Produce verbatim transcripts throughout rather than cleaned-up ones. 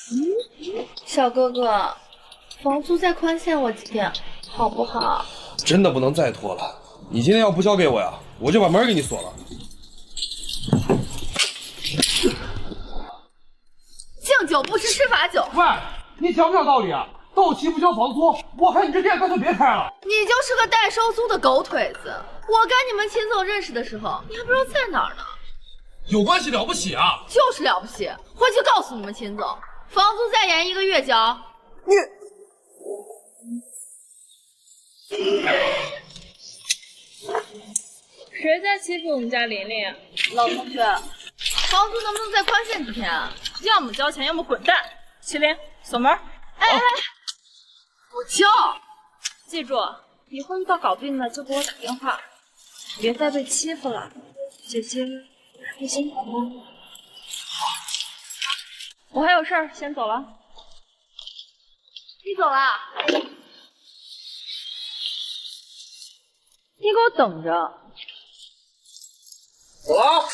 小哥哥，房租再宽限我几天，好不好？ 真的不能再拖了。你今天要不交给我呀，我就把门给你锁了。 敬酒不吃吃罚酒。 喂，你讲不讲道理啊？到期不交房租，我看你这店干脆别开了。 你就是个代收租的狗腿子！我跟你们秦总认识的时候，你还不知道在哪儿呢。 有关系了不起啊？ 就是了不起！回去告诉你们秦总，房租再延一个月交。 你。 谁在欺负我们家琳琳？ 老同学，房租能不能再宽限几天啊？ 要么交钱，要么滚蛋！麒麟，锁门！ 哎哎，我交。 记住，以后遇到搞不定的就给我打电话，别再被欺负了。姐姐会辛苦吗？好，我还有事儿，先走了。 你走了？你给我等着。 走了。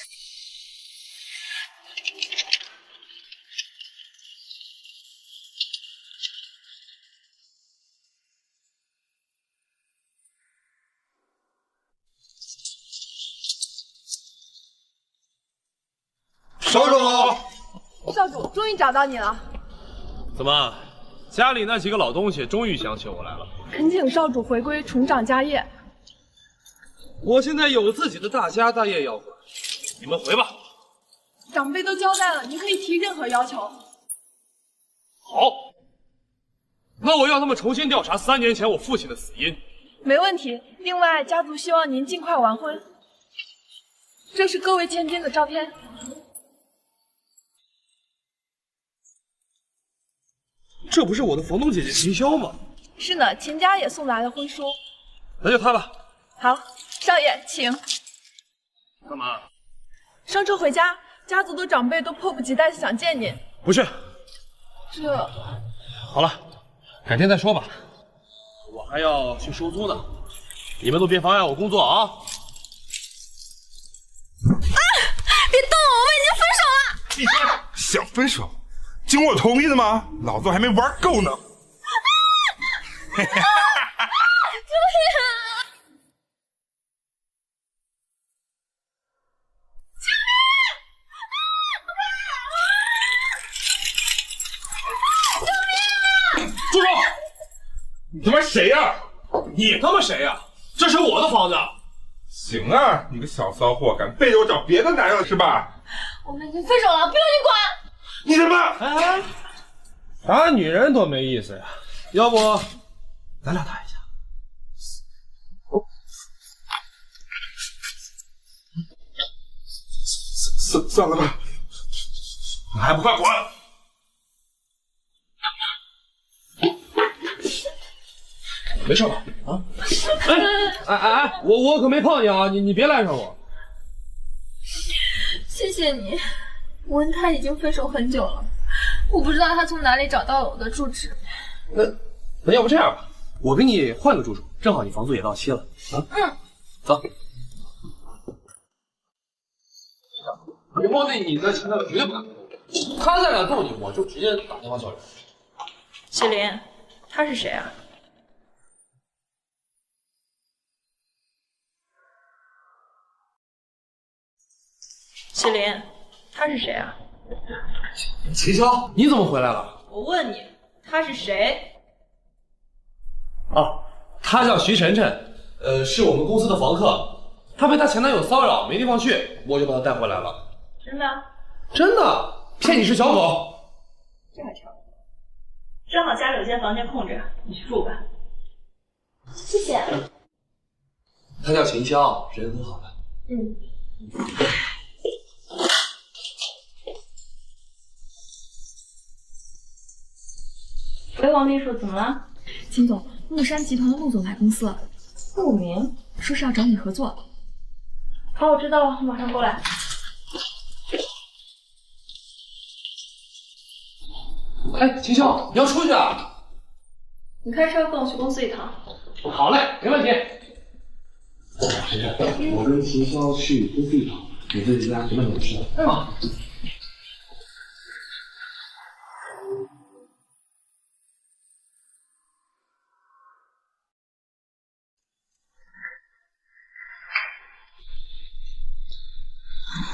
少主， 少主，终于找到你了。 怎么，家里那几个老东西终于想起我来了？ 恳请少主回归，重掌家业。 我现在有自己的大家大业要管，你们回吧。 长辈都交代了，你可以提任何要求。 好，那我要他们重新调查三年前我父亲的死因。 没问题。另外，家族希望您尽快完婚。这是各位千金的照片。 这不是我的房东姐姐秦霄吗？ 是呢，秦家也送来了婚书。 那就他吧。 好，少爷，请。 干嘛？ 上车回家，家族的长辈都迫不及待的想见您。 不去。 这…… 好了，改天再说吧。我还要去收租呢，你们都别妨碍我工作啊！ 啊！别动我，我已经分手了。 闭嘴！想分手？经我同意的吗？老子还没玩够呢。 救命啊！救命！救命啊！ 住手！你他妈谁呀？你他妈谁呀？这是我的房子。 行啊，你个小骚货，敢背着我找别的男人是吧？ 我们已经分手了，不用你管。 你他妈！ 哎，打女人多没意思呀！要不咱俩打一架？ 算算了吧， 你还不快滚！没事吧？啊？哎哎哎，我我可没碰你啊！你你别赖上我。 谢谢你。我跟他已经分手很久了，我不知道他从哪里找到了我的住址。 那那要不这样吧，我给你换个住处，正好你房租也到期了啊。 嗯， 走。以后对你的情感绝对不敢动，他再敢动你，我就直接打电话叫人。 麒麟，他是谁啊？麒麟。他是谁啊？ 秦霄，你怎么回来了？ 我问你，他是谁？ 哦，他叫徐晨晨，呃，是我们公司的房客。他被他前男友骚扰，没地方去，我就把他带回来了。 真的？ 真的，骗你是小狗。 这还差不多。正好家里有间房间空着，你去住吧。 谢谢。 他叫秦霄，人很好的。 嗯。 喂，王秘书，怎么了？ 秦总，木山集团的陆总来公司了。 陆明说是要找你合作。 好，我知道了，马上过来。 哎，秦霄，你要出去啊？ 你开车跟我去公司一趟。 好嘞，没问题。晨晨，我跟秦霄去公司一趟，你自己在家别乱点吃啊。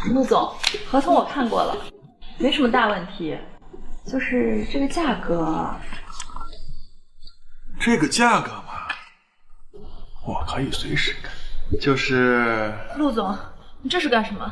陆总，合同我看过了，没什么大问题，就是这个价格。 这个价格嘛，我可以随时改。就是， 陆总，你这是干什么？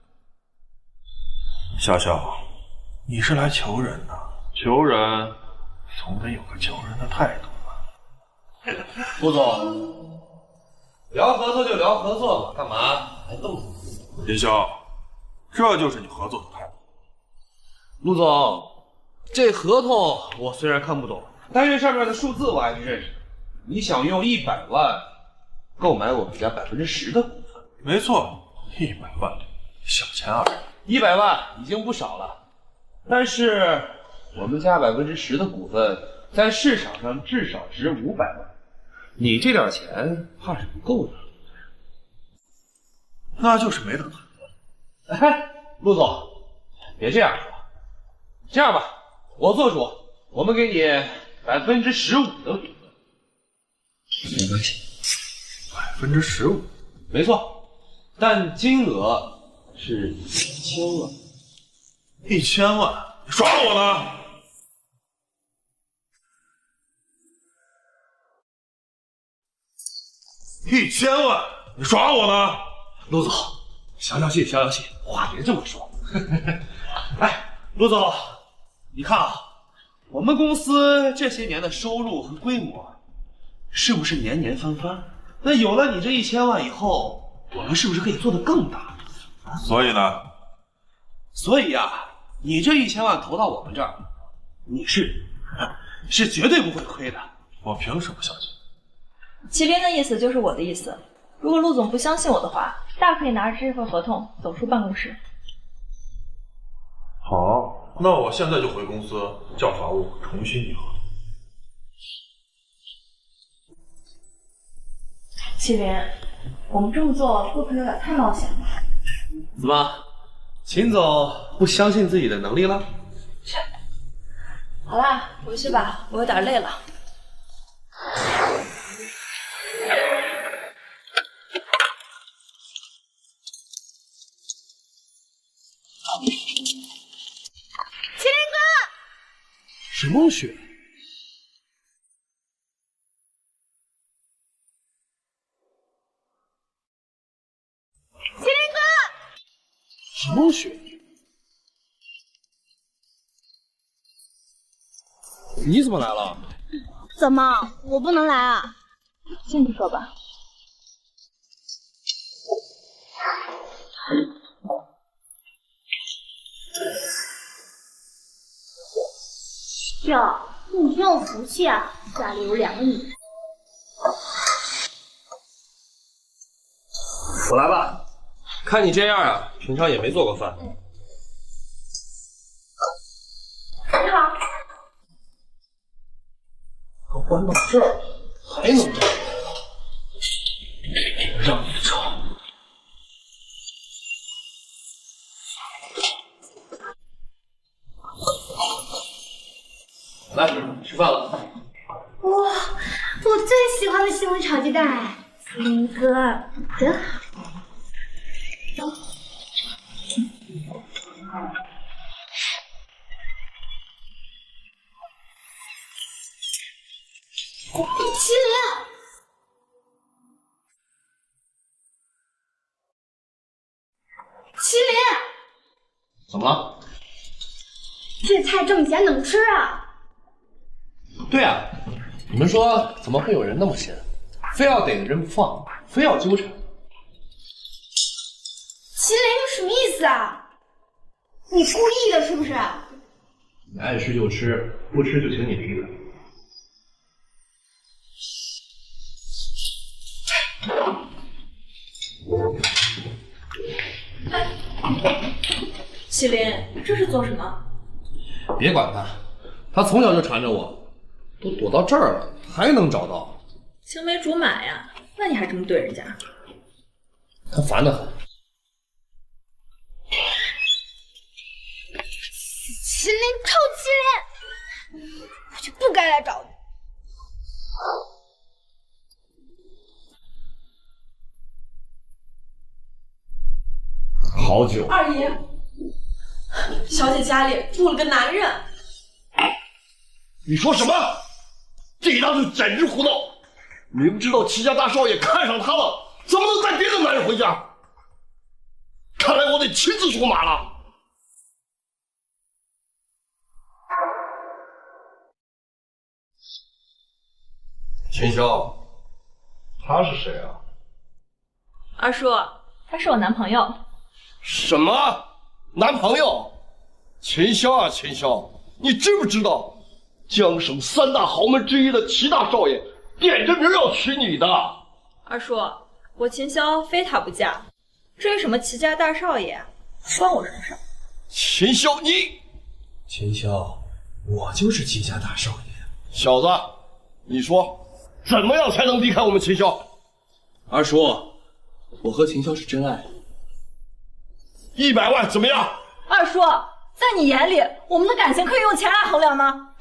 笑笑，你是来求人的，求人总得有个求人的态度吧。 陆总，聊合作就聊合作，干嘛还动手？ 林霄，这就是你合作的态度。 陆总，这合同我虽然看不懂，但是上面的数字我还是认识。你想用一百万购买我们家百分之十的股份？ 没错，一百万，小钱而已。 一百万已经不少了，但是我们家百分之十的股份在市场上至少值五百万，你这点钱怕是不够的。 那就是没得谈。 哎，陆总，别这样说。这样吧，我做主，我们给你百分之十五的股份。没关系。 百分之十五？ 没错，但金额是一千万。 一千万？你耍我呢？一千万？你耍我呢？ 陆总，消消气，消消气，话别这么说。哎，陆总，你看啊，我们公司这些年的收入和规模，是不是年年翻番？那有了你这一千万以后，我们是不是可以做得更大？ 所以呢？ 所以啊，你这一千万投到我们这儿，你是是绝对不会亏的。 我凭什么相信？ 麒麟的意思就是我的意思。如果陆总不相信我的话，大可以拿着这份合同走出办公室。 好，那我现在就回公司叫法务重新拟合同。 麒麟，我们这么做会不会有点太冒险了？ 怎么，秦总不相信自己的能力了？ 好啦，回去吧，我有点累了。 麒麟哥， 什么雪？ 麒麟哥， 什么雪？你怎么来了？ 怎么我不能来啊？ 进去说吧。 哟，你挺有福气啊，家里有两个女人。 我来吧。看你这样啊，平常也没做过饭。 你好。 都关到这儿了，还能这样？让你尝。来，吃饭了。 哇，我最喜欢的西红柿炒鸡蛋，麒麟哥真好。麒麟，麒麟， 怎么了？ 这菜这么咸，怎么吃啊？ 对啊，你们说怎么会有人那么闲，非要逮个人不放，非要纠缠？ 麒麟，你什么意思啊？你故意的是不是？ 你爱吃就吃，不吃就请你离开。 麒麟，这是做什么？ 别管他，他从小就缠着我，都躲到这儿了，还能找到？ 青梅竹马呀，那你还这么对人家？ 他烦得很。 麒麟，臭麒麟，我就不该来找你。 好好久。 二爷，小姐家里住了个男人。 你说什么？这一大就简直胡闹！明知道齐家大少爷看上她了，怎么能带别的男人回家？看来我得亲自出马了。秦霄，他是谁啊？ 二叔，他是我男朋友。 什么？男朋友？秦霄啊，秦霄，你知不知道，江省三大豪门之一的齐大少爷点着名要娶你的？ 二叔，我秦霄非他不嫁。至于什么齐家大少爷，不关我什么事。 秦霄，你…… 秦霄，我就是齐家大少爷。 小子，你说怎么样才能离开我们秦霄？ 二叔，我和秦霄是真爱。 一百万怎么样？ 二叔，在你眼里，我们的感情可以用钱来衡量吗？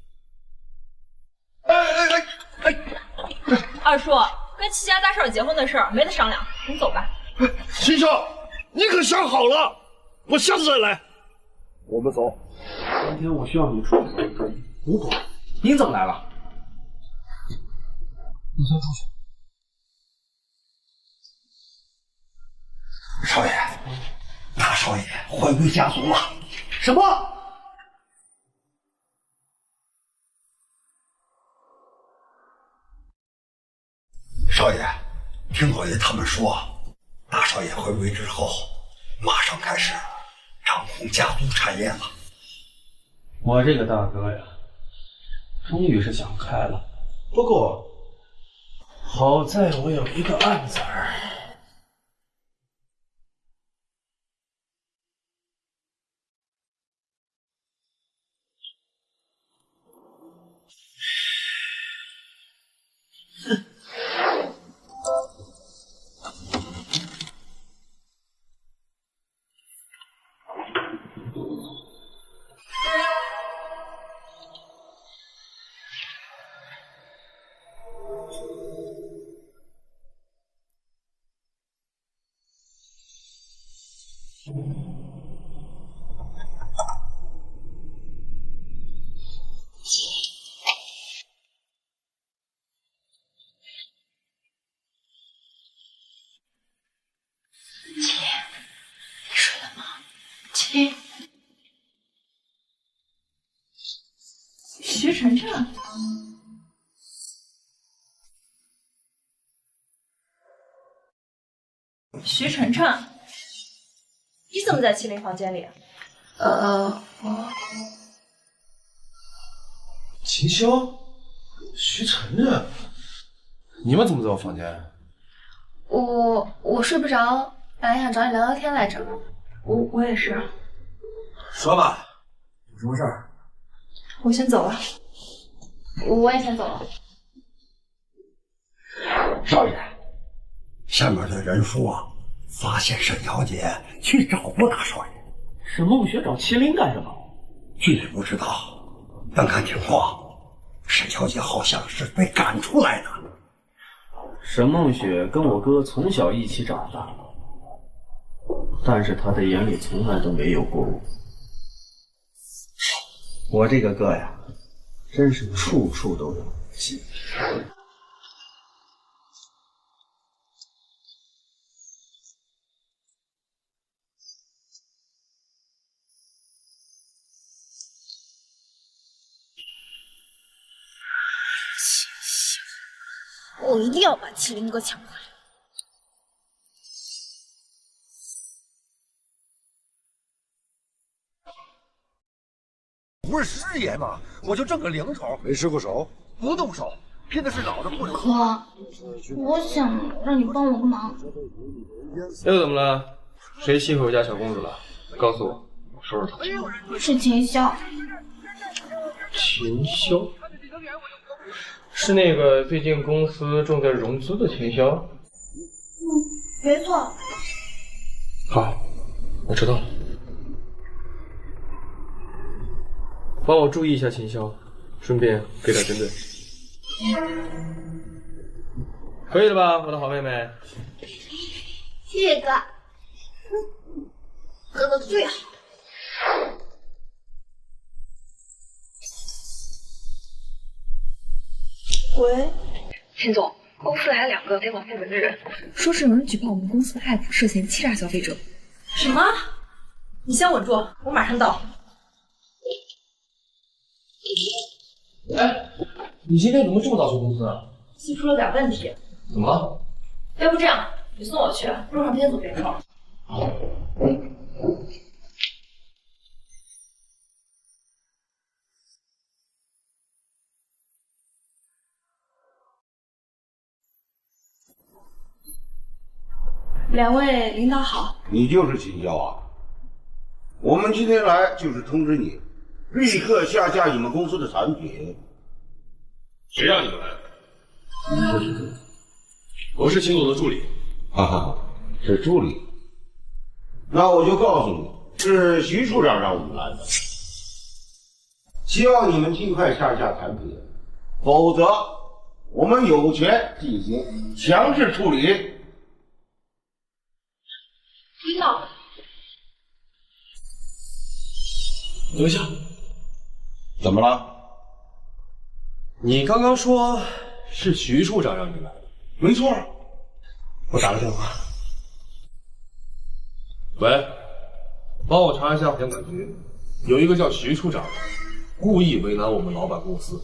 哎哎哎哎！ 二叔，跟齐家大少爷结婚的事儿没得商量，你走吧。 秦霄，你可想好了？我下次再来。我们走。 今天我需要你出去。吴总，您怎么来了？你先出去。 少爷，大少爷回归家族了。 什么？ 少爷，听老爷他们说，大少爷回归之后，马上开始掌控家族产业了。 我这个大哥呀，终于是想开了。不过，好在我有一个案子儿。 亲，徐晨晨， 徐晨晨，你怎么在麒麟房间里？ 呃，我秦霄、徐晨晨，你们怎么在我房间？ 我我睡不着，本来想找你聊聊天来着。 我我也是。 说吧，有什么事儿？ 我先走了。 我也先走了。 少爷，下面的人说发现沈小姐去找过大少爷。 沈梦雪找麒麟干什么？ 具体不知道，但看情况，沈小姐好像是被赶出来的。 沈梦雪跟我哥从小一起长大，但是她的眼里从来都没有过我。我这个哥呀，真是处处都有忌。 我一定要把麒麟哥抢回来。 不是师爷吗？我就挣个零头，没失过手，不动手，拼的是脑子不能。 哥，我想让你帮我个忙。 又怎么了？谁欺负我家小公主了？告诉我，我收拾他。 是秦霄。 秦霄？是那个最近公司正在融资的秦霄？ 嗯，没错。 好，我知道了。帮我注意一下秦霄，顺便给点针对。可以了吧，我的好妹妹？ 谢谢哥。 哥哥最好。 喂， 秦总，公司来了两个得管部门的人，说是有人举报我们公司的 app 涉嫌欺诈消费者。 什么？你先稳住，我马上到。 哎，你今天怎么这么早去公司啊？ 公司出了点问题。 怎么了？ 要不这样，你送我去，路上边走边说。 好。 两位领导好。 你就是秦霄啊？我们今天来就是通知你，立刻下架你们公司的产品。 谁让你们来的？我是秦总的助理。 哈哈，是助理。那我就告诉你，是徐处长让我们来的，希望你们尽快下架产品，否则我们有权进行强制处理。 领导， 等一下， 怎么了？ 你刚刚说是徐处长让你来的？ 没错。 我打个电话。喂，帮我查一下监管局，有一个叫徐处长的，故意为难我们老板公司。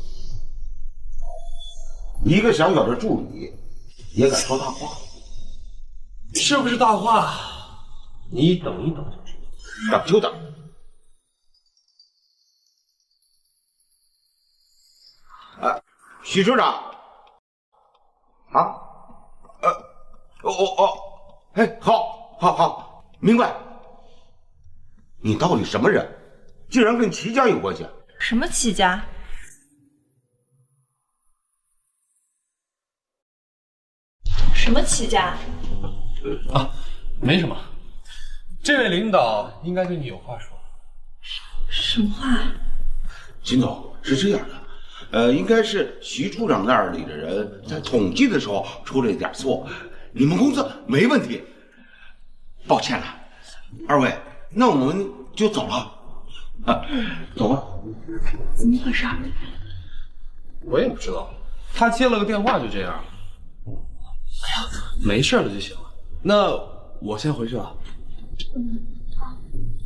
一个小小的助理也敢说大话？ 是不是大话？你等一等就知道。 等就等。啊，许处长。啊？呃，哦哦哦，哎，好，好，好，明白。你到底什么人？竟然跟齐家有关系？ 什么齐家？什么齐家？ 啊，没什么。这位领导应该对你有话说。 什么话？ 秦总，是这样的，呃，应该是徐处长那里的人在统计的时候出了一点错，你们公司没问题。抱歉了，二位，那我们就走了。啊，走吧。 怎么回事？ 我也不知道，他接了个电话就这样。哎呀，没事了就行了。那我先回去了。 嗯，好。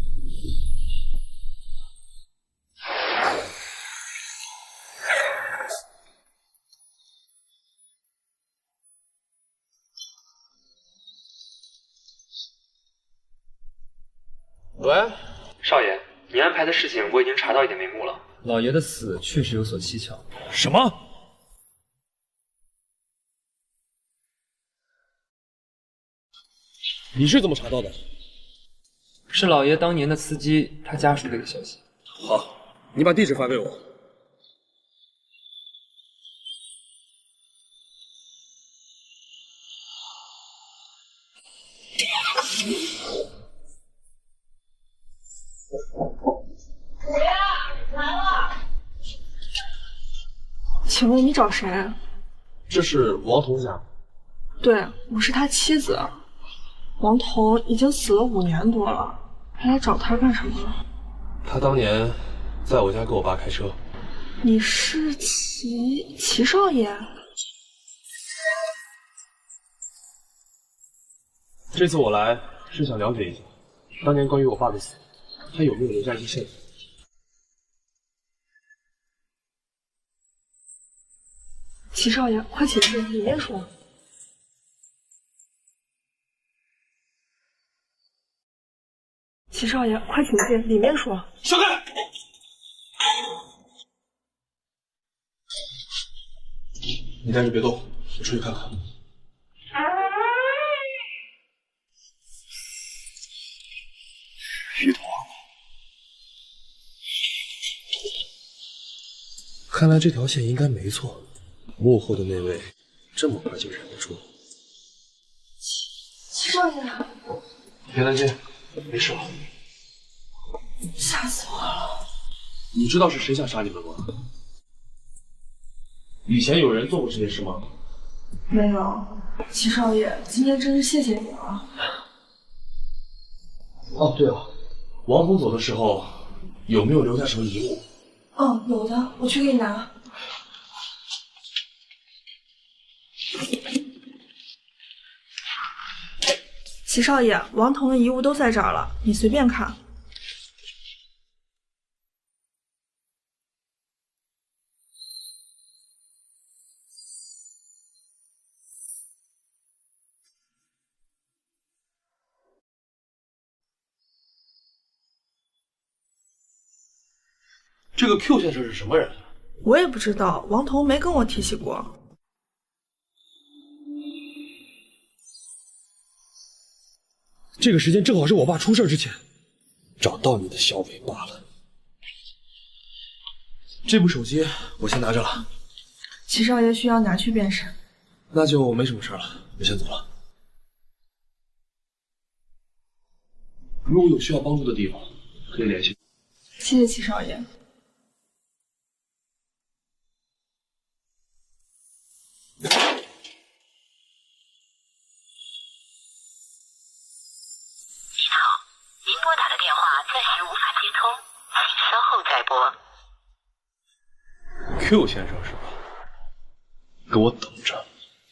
喂， 少爷，你安排的事情我已经查到一点眉目了。 老爷的死确实有所蹊跷。 什么？你是怎么查到的？ 是老爷当年的司机他家属给的消息。 好，你把地址发给我。 虎爷来了。请问你找谁？ 这是王彤家。 对，我是他妻子。王彤已经死了五年多了，还来找他干什么？ 他当年在我家给我爸开车。 你是齐齐少爷？ 这次我来是想了解一下，当年关于我爸的死，他有没有留下一些线索？ 齐少爷，快请进，里面说。齐少爷，快请进，里面说。 小开！你在这别动，我出去看看。 徐总， 看来这条线应该没错，幕后的那位这么快就认得出。 齐少爷， 别担心，没事了。 吓死我了！ 你知道是谁想杀你们吗？以前有人做过这件事吗？ 没有，齐少爷，今天真是谢谢你了。 哦，对了， 王红走的时候有没有留下什么遗物？ 哦，有的，我去给你拿。齐少爷，王彤的遗物都在这儿了，你随便看。 这个 Q 先生是什么人？ 我也不知道，王彤没跟我提起过。 这个时间正好是我爸出事之前，找到你的小尾巴了。这部手机我先拿着了。 齐少爷需要拿去便是。 那就没什么事了，我先走了。如果有需要帮助的地方，可以联系。 谢谢齐少爷。 您拨打的电话暂时无法接通，请稍后再拨。 Q 先生是吧？给我等着！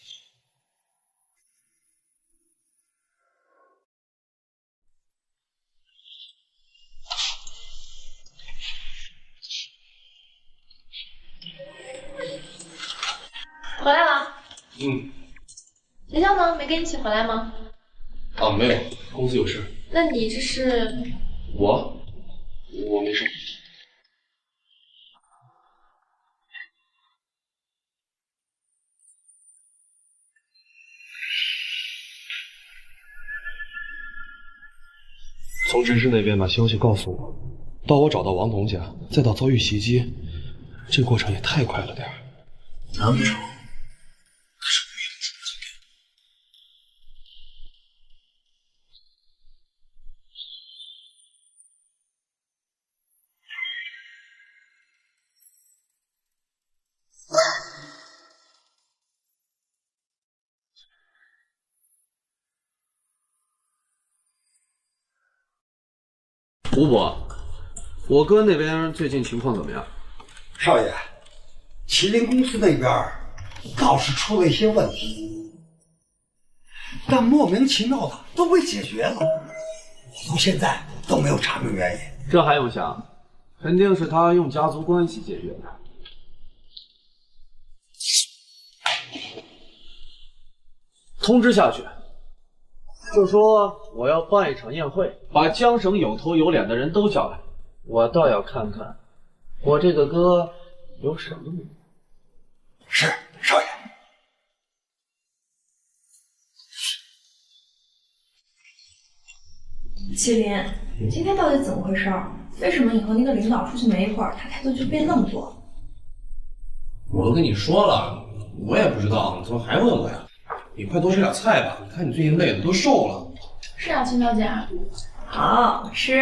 回来了。 嗯。 学校呢？没跟你一起回来吗？ 啊，没有，公司有事。 那你这是？ 我，我没事。从执事那边把消息告诉我，到我找到王彤家，再到遭遇袭击，这过程也太快了点儿。难不成他是故意通知我今天？ 吴伯，我哥那边最近情况怎么样？ 少爷，麒麟公司那边倒是出了一些问题，但莫名其妙的都被解决了，我到现在都没有查明原因。 这还用想？肯定是他用家族关系解决的。通知下去，就说我要办一场宴会，把江省有头有脸的人都叫来，我倒要看看我这个哥有什么命。 是，少爷。 麒麟，今天到底怎么回事？为什么你和那个领导出去没一会儿，他态度就变那么多？ 我都跟你说了，我也不知道，你怎么还问我呀？你快多吃点菜吧，你看你最近累的都瘦了。 是啊，青小姐。 好吃。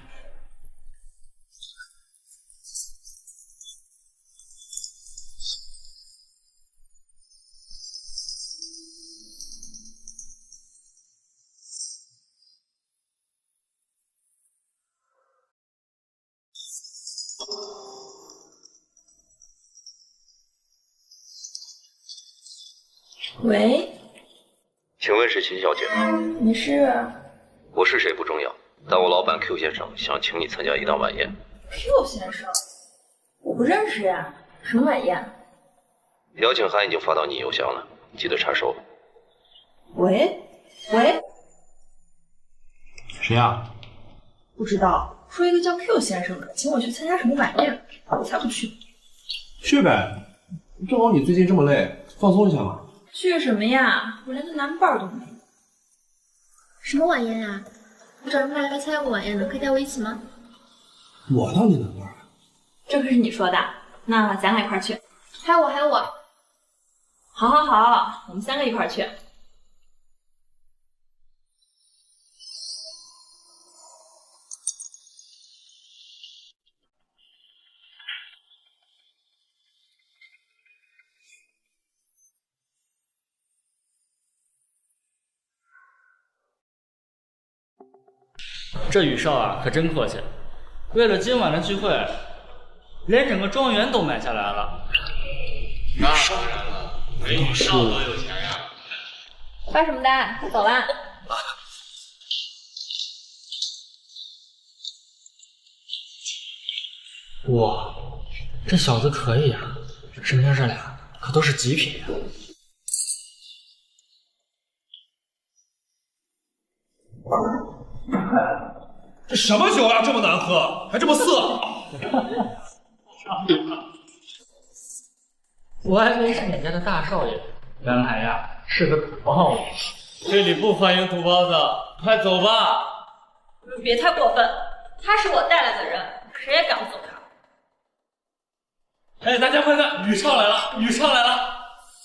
喂， 请问是秦小姐吗？ 你是？ 我是谁不重要，但我老板 Q 先生想请你参加一档晚宴。 Q 先生，我不认识呀，什么晚宴？ 邀请函已经发到你邮箱了，记得查收。 喂喂， 谁呀？ 不知道，说一个叫 Q 先生的，请我去参加什么晚宴，我才不去。 去呗，正好你最近这么累，放松一下嘛。 去什么呀？我连个男伴都没有。 什么晚宴啊？我找人派来参加过晚宴的，可以带我一起吗？ 我当你男伴啊？ 这可是你说的，那咱俩一块去。 还有我，还有我。 好，好，好，我们三个一块去。 这宇少啊，可真客气，为了今晚的聚会，连整个庄园都买下来了。 那当然了，宇少多有钱呀！ 发什么呆？走啦！ 哇，这小子可以呀、啊，身边这俩可都是极品呀、啊。 这什么酒呀、啊，这么难喝，还这么涩！ 我还以为是你家的大少爷，原来呀是个土包子。这里不欢迎土包子，快走吧！ 别太过分，他是我带来的人，谁也赶不走他。 哎，大家快看，宇少来了，宇少来了！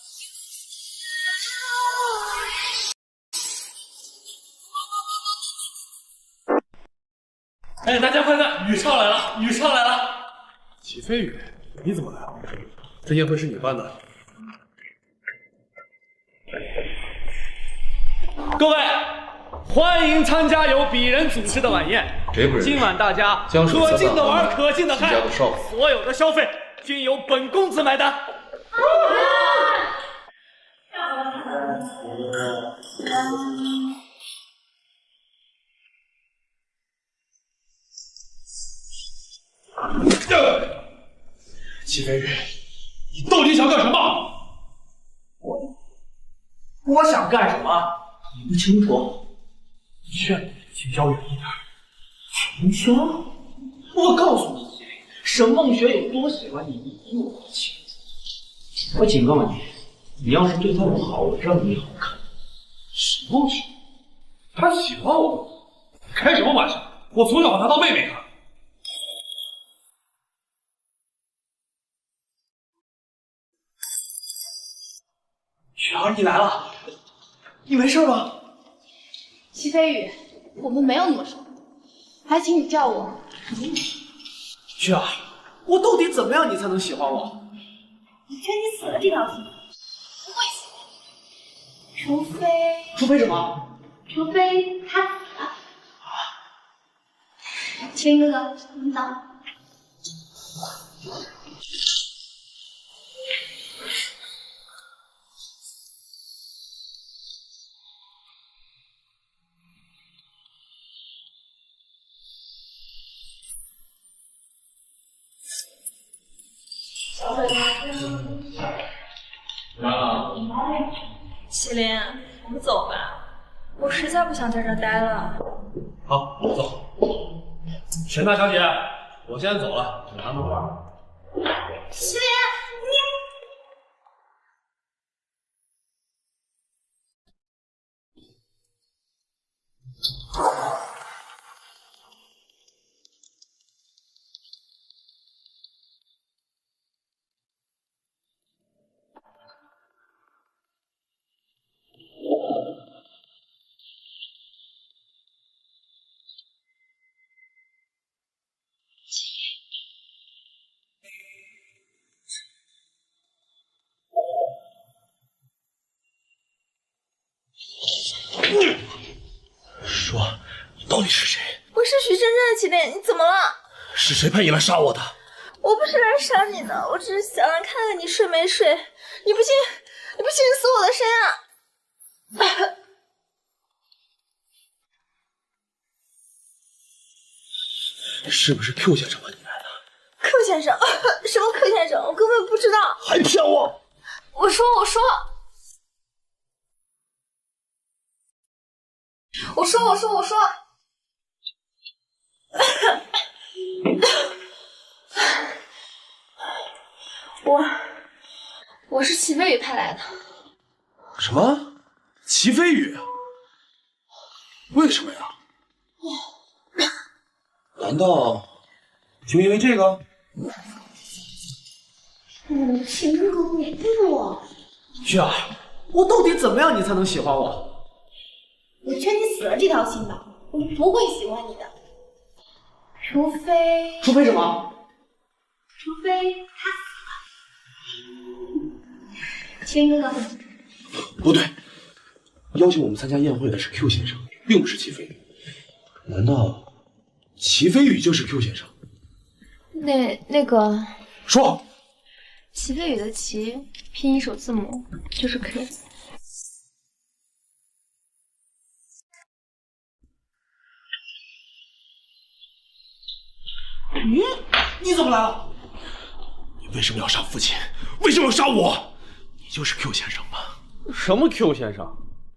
哎，大家快看，宇少来了，宇少来了！ 齐飞宇，你怎么来了？这宴会是你办的？ 各位，欢迎参加由鄙人组织的晚宴。 谁不认识？ 今晚大家江水可尽的玩，可尽的嗨， 的少所有的消费均由本公子买单。 齐飞宇，你到底想干什么？ 我我想干什么？你不清楚？劝你请教远一点。秦萧，我告诉你，沈梦雪有多喜欢你，你一我清楚。我警告你，你要是对她不好，我让你好看。 沈梦雪，她喜欢我？开什么玩笑！我从小把她当妹妹看。 雪儿，你来了，你没事吧？ 齐飞宇，我们没有那么熟，还请你叫我。 雪儿，我到底怎么样你才能喜欢我？ 我劝你死了这条心，不会死，除非…… 除非什么？ 除非他死了。麒麟哥哥，你走。 麒麟，我们走吧，我实在不想在这儿待了。 好，走。沈大小姐，我先走了，你他们玩。 麒麟，你。 说，你到底是谁？ 我是徐真真的麒麟，你怎么了？ 是谁派你来杀我的？ 我不是来杀你的，我只是想来看看你睡没睡。你不信，你不信死我的身啊！ 是不是 Q 先生把你来的 ？Q 先生？什么 Q 先生？我根本不知道。 还骗我！ 我说，我说。我说，我说，我说，我我是齐飞宇派来的。 什么？齐飞宇？为什么呀？难道就因为这个？ 嗯，秦哥哥，你不我。 雪儿，我到底怎么样你才能喜欢我？ 我劝你死了这条心吧，我不会喜欢你的，除非…… 除非什么？ 除非他死了。麒麟哥哥， 不对，邀请我们参加宴会的是 Q 先生，并不是齐飞宇。难道齐飞宇就是 Q 先生。 那那个说， 齐飞宇的齐拼音首字母就是 Q。 你你怎么来了？你为什么要杀父亲？为什么要杀我？你就是 Q 先生吗？ 什么 Q 先生？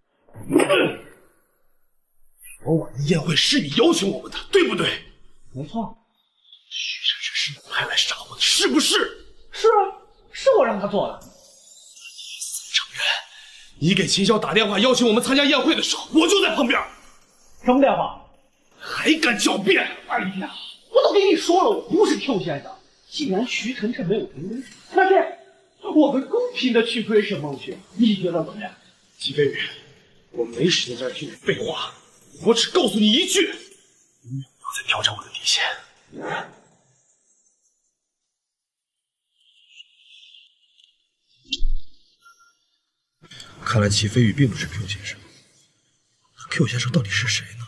昨晚的宴会是你邀请我们的，对不对？ 没错。 徐晨晨是你派来杀我的，是不是？ 是啊，是我让他做的。 承认，你给秦霄打电话邀请我们参加宴会的时候，我就在旁边。 什么电话？ 还敢狡辩？ 哎呀，我都跟你说了，我不是 Q 先生。既然徐晨晨没有成功，那这我们公平的去追沈梦雪，你觉得怎么样？ 齐飞宇，我没时间在这听你废话，我只告诉你一句，永远不要再挑战我的底线。看来齐飞宇并不是 Q 先生， Q 先生到底是谁呢？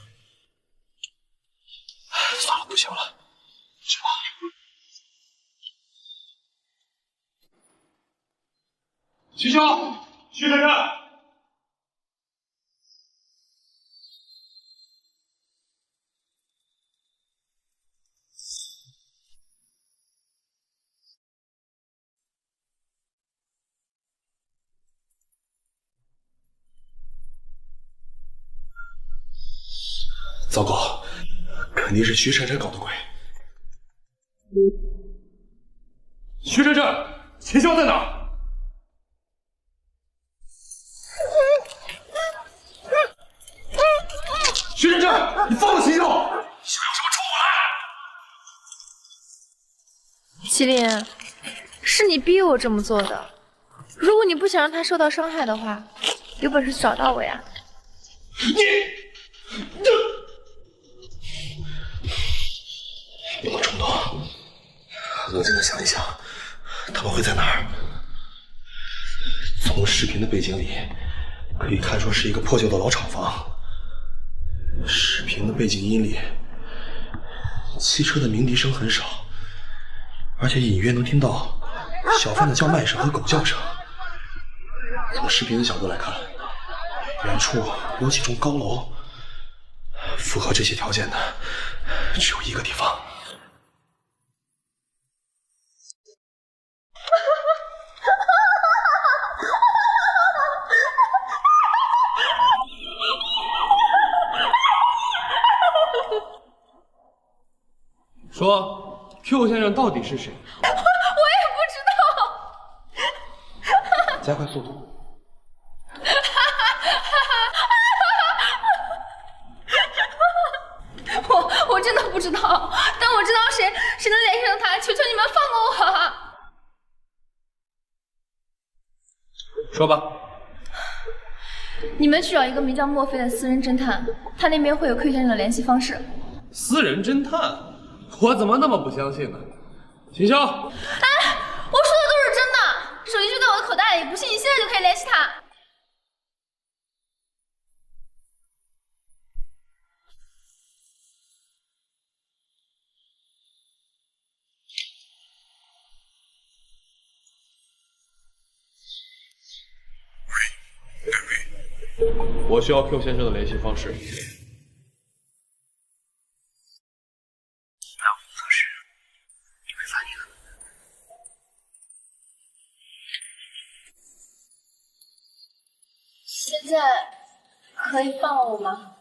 算了，不行了，去吧。齐霄，徐晨晨。糟糕，肯定是徐晨晨搞的鬼。徐晨晨，秦霄在哪儿？徐晨晨，你放了秦霄！想有什么冲我来！麒麟，是你逼我这么做的。如果你不想让他受到伤害的话，有本事找到我呀！ 你，这。别那么冲动，冷静的想一想，他们会在哪儿？从视频的背景里可以看出是一个破旧的老厂房。视频的背景音里，汽车的鸣笛声很少，而且隐约能听到小贩的叫卖声和狗叫声。从视频的角度来看，远处有几栋高楼，符合这些条件的只有一个地方。 说 ，Q 先生到底是谁？ 我也不知道。 加快速度。 我我真的不知道，但我知道谁谁能联系上他，求求你们放过我。 说吧。 你们去找一个名叫墨菲的私人侦探，他那边会有 Q 先生的联系方式。 私人侦探？我怎么那么不相信呢？秦霄，哎，我说的都是真的，手机就在我的口袋里，不信你现在就可以联系他。 我需要 Q 先生的联系方式。 现在可以放了我吗？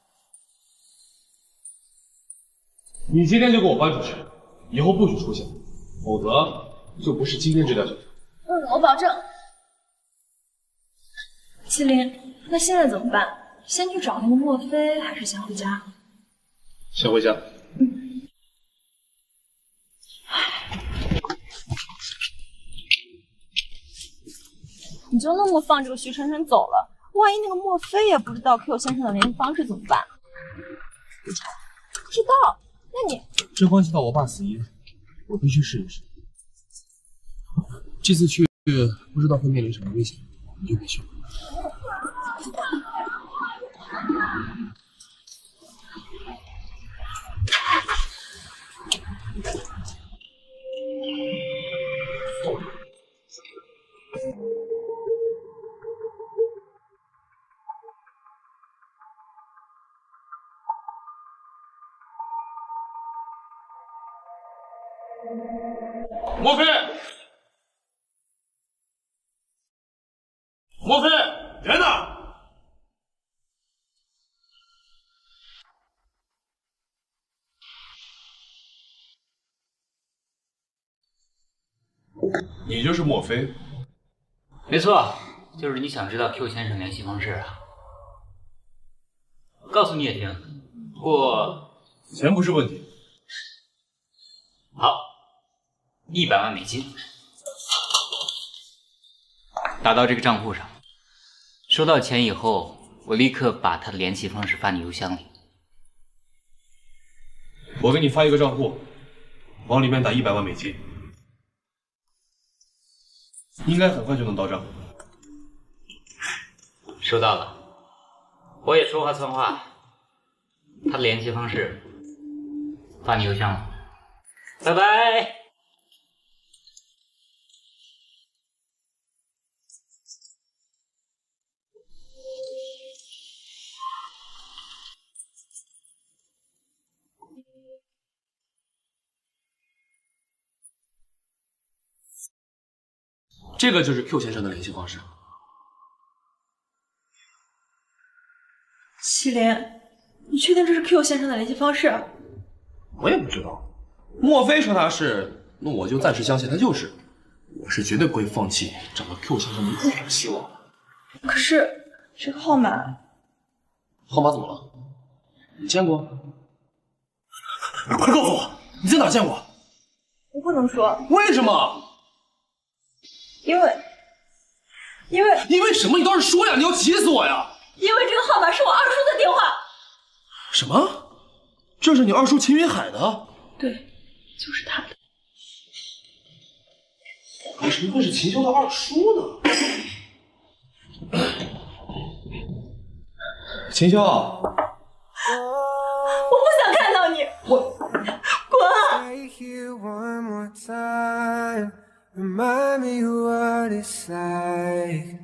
你今天就给我搬出去，以后不许出现，否则就不是今天这条小条。 嗯，我保证。麒麟，那现在怎么办？先去找那个墨菲，还是先回家？ 先回家。 嗯。 你就那么放这个徐晨晨走了？万一那个墨菲也不知道 Q 先生的联系方式怎么办？不知道，不知道，那你这关系到我爸死因，我必须试一试。这次去不知道会面临什么危险，你就别去了。 莫非？莫非？ 人呢？ 你就是莫非？ 没错，就是你想知道 Q 先生联系方式啊。告诉你也行，不过钱不是问题。 好，一百万美金打到这个账户上。收到钱以后，我立刻把他的联系方式发你邮箱里。 我给你发一个账户，往里面打一百万美金，应该很快就能到账。 收到了，我也说话算话，他的联系方式发你邮箱了。拜拜。 这个就是 Q 先生的联系方式。 祁连，你确定这是 Q 先生的联系方式？ 我也不知道，莫非说他是，那我就暂时相信他就是。我是绝对不会放弃找到 Q 先生的一点希望。 可是这个号码， 号码怎么了？你见过？快告诉我，你在哪见过？ 我不能说。 为什么？ 因为，因为， 因为什么？你倒是说呀！你要急死我呀！ 因为这个号码是我二叔的电话。 什么？这是你二叔秦云海的？ 对，就是他的。 为什么会是秦修的二叔呢？秦修，我不想看到你， 我滚！ Remind me what it's like,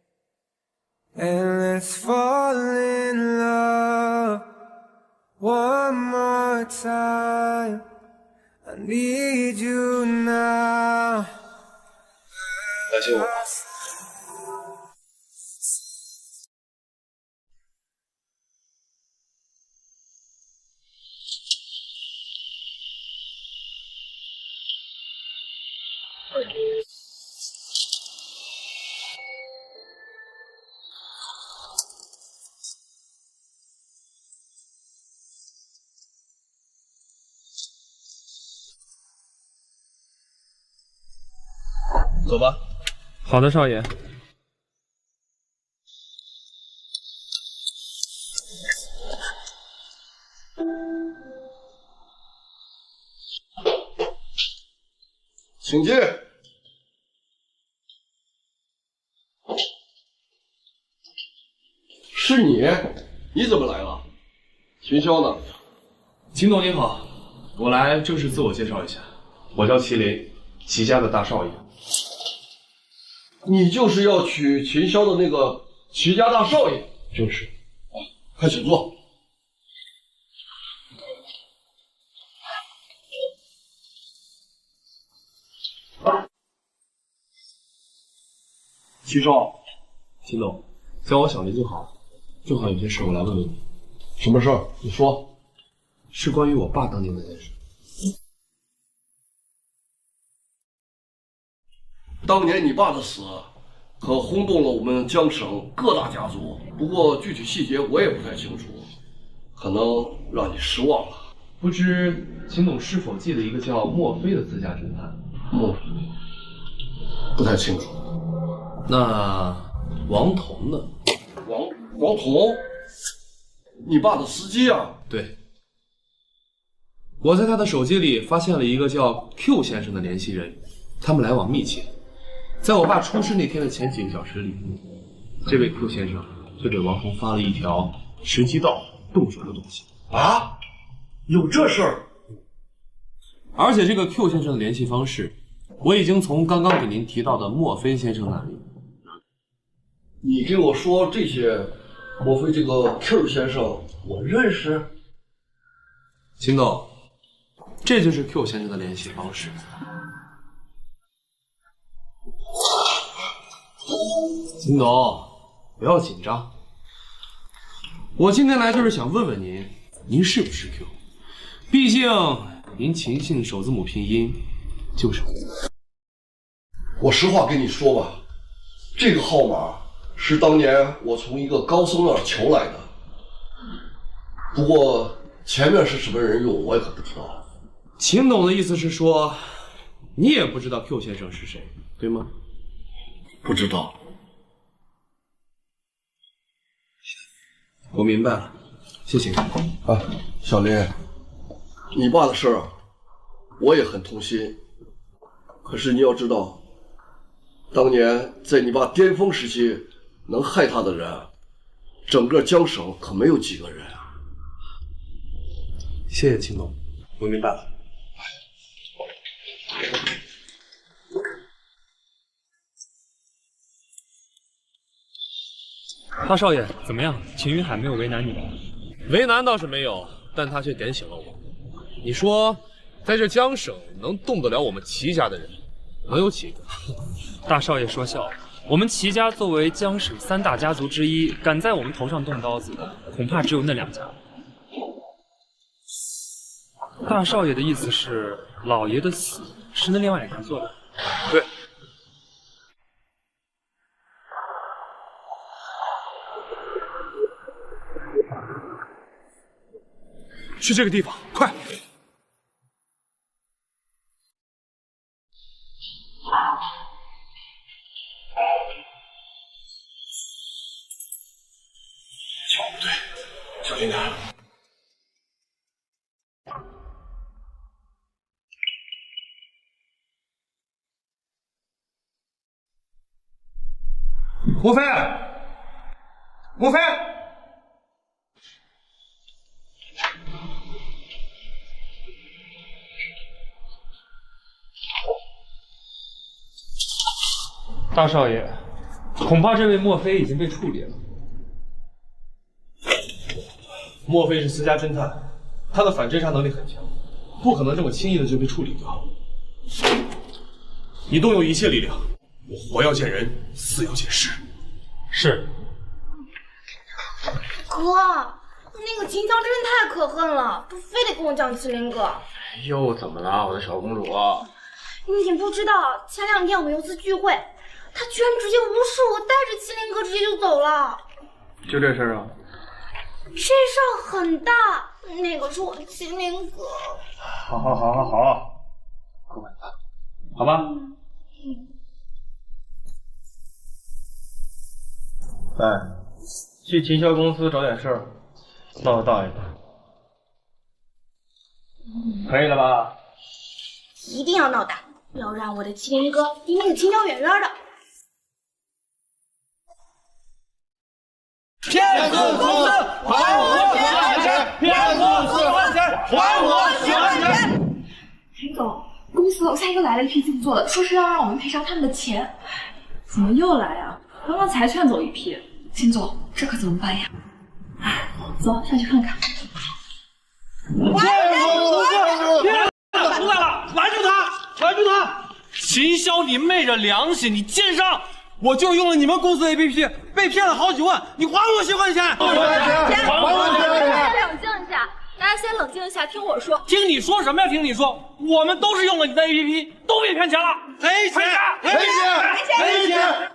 and let's fall in love one more time. I need you now. 感谢我。走吧。 好的，少爷。 请进。是你？你怎么来了？秦霄呢？ 秦总您好，我来正式自我介绍一下，我叫麒麟，齐家的大少爷。 你就是要娶秦霄的那个齐家大少爷？ 就是。 快请坐。 齐少，秦总，叫我小林就好。正好有些事我来问问你。 什么事儿？你说。 是关于我爸当年的件事。 当年你爸的死，可轰动了我们江省各大家族。不过具体细节我也不太清楚，可能让你失望了。 不知秦总是否记得一个叫莫非的自家侦探？ 莫非？不太清楚。 那王彤呢？ 王王彤，你爸的司机啊？ 对。我在他的手机里发现了一个叫 Q 先生的联系人，他们来往密切。在我爸出事那天的前几个小时里，这位 Q 先生就给王彤发了一条时机到，动手的东西。 啊？有这事儿？ 而且这个 Q 先生的联系方式，我已经从刚刚给您提到的莫非先生那里。 你给我说这些，莫非这个 Q 先生我认识？ 秦总，这就是 Q 先生的联系方式。 秦总，不要紧张。我今天来就是想问问您，您是不是 Q？ 毕竟您秦姓首字母拼音就是我。 我实话跟你说吧，这个号码是当年我从一个高僧那儿求来的，不过前面是什么人用，我也可不知道。 秦董的意思是说，你也不知道 Q 先生是谁，对吗？ 不知道。 我明白了，谢谢你。 啊，小林，你爸的事儿啊，我也很痛心。可是你要知道，当年在你爸巅峰时期能害他的人，整个江省可没有几个人啊。 谢谢秦总，我明白了。 大少爷，怎么样？秦云海没有为难你吧？ 为难倒是没有，但他却点醒了我。你说，在这江省能动得了我们齐家的人，能有几个？ 大少爷说笑，我们齐家作为江省三大家族之一，敢在我们头上动刀子的，恐怕只有那两家。大少爷的意思是，老爷的死是那另外两家做的？ 对。去这个地方，快！脚不对，小心点。莫非？莫非？ 大少爷，恐怕这位莫非已经被处理了。 莫非是私家侦探，他的反侦查能力很强，不可能这么轻易的就被处理掉。你动用一切力量，我活要见人，死要见尸。 是。 哥，那个秦江真是太可恨了，他非得跟我讲麒麟哥。 又怎么了，我的小公主？ 你不知道，前两天我们有次聚会。他居然直接无视我，带着麒麟哥直接就走了。 就这事儿啊？ 这事儿很大，那个是我的麒麟哥。 好好好好好，不管他，好吧？ 嗯。 哎，去秦霄公司找点事儿，闹得大一点，可以了吧？ 一定要闹大，要让我的麒麟哥离那个秦霄远远的。 骗子公司，还我几万钱！骗子公司，还我几万钱！ 秦总，公司楼下又来了一批这么做的，说是要让我们赔偿他们的钱。怎么又来啊？刚刚才劝走一批。秦总，这可怎么办呀？哎，走，下去看看。 骗子！骗子！出来了！拦住他！拦住他！ 秦霄，你昧着良心，你奸商！我就用了你们公司的 A P P， 被骗了好几万，你还我些块钱！还我钱！ 还我钱！大家冷静一下，大家先冷静一下，听我说。 听你说什么呀？听你说，我们都是用了你的 A P P， 都被骗钱了，赔钱！赔钱！赔钱！赔钱！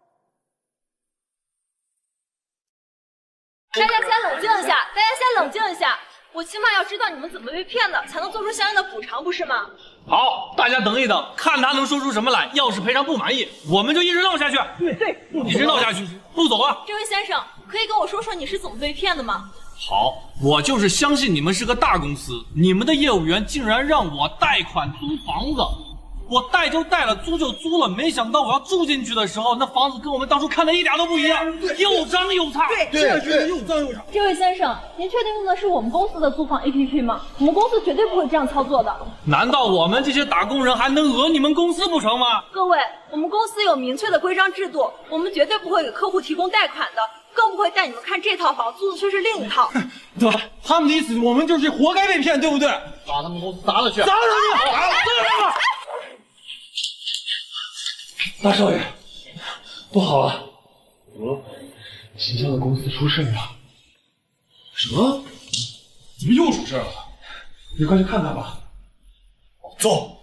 大家先冷静一下，大家先冷静一下，我起码要知道你们怎么被骗的，才能做出相应的补偿，不是吗？ 好，大家等一等，看他能说出什么来。要是赔偿不满意，我们就一直闹下去。对对，一直闹下去，不走啊！ 这位先生，可以跟我说说你是怎么被骗的吗？ 好，我就是相信你们是个大公司，你们的业务员竟然让我贷款租房子，我贷就贷了，租就租了，没想到我要住进去的时候，那房子跟我们当初看的一点都不一样，又脏又差。对， 确实又脏又差。 这位先生，您确定用的是我们公司的租房 A P P 吗？我们公司绝对不会这样操作的。 难道我们这些打工人还能讹你们公司不成吗？ 各位，我们公司有明确的规章制度，我们绝对不会给客户提供贷款的，更不会带你们看这套房，租的却是另一套。 对吧？他们的意思，我们就是活该被骗，对不对？ 把他们公司砸了去！ 砸了去！砸了！砸了！大少爷， 不好了，怎么了？秦霄的公司出事了。什么？怎么又出事了？你快去看看吧。走。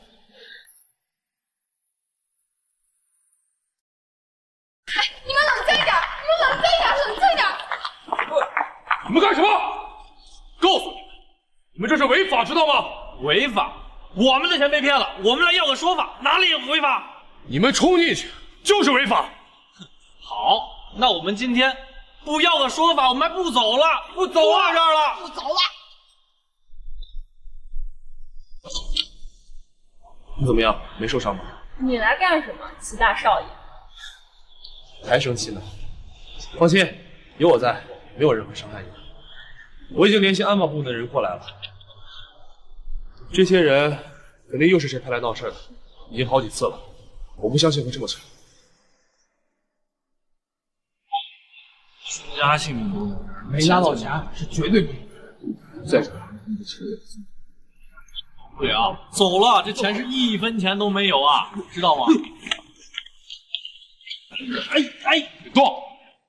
你们冷静一点，你们冷静一点，冷静一点。 你们干什么？告诉你们，你们这是违法，知道吗？ 违法？我们的钱被骗了，我们来要个说法，哪里有违法？ 你们冲进去就是违法。 好，那我们今天不要个说法，我们还不走了，不走啊这儿了， 不走了。 你怎么样？没受伤吧？ 你来干什么，齐大少爷？ 还生气呢？放心，有我在，没有人会伤害你。我已经联系安保部的人过来了。这些人肯定又是谁派来闹事的，已经好几次了。我不相信会这么蠢。 全家性命都在这儿， 没拿到钱是绝对不能。再者， 不了，走了，这钱是一分钱都没有啊，知道吗？哎哎， 别动！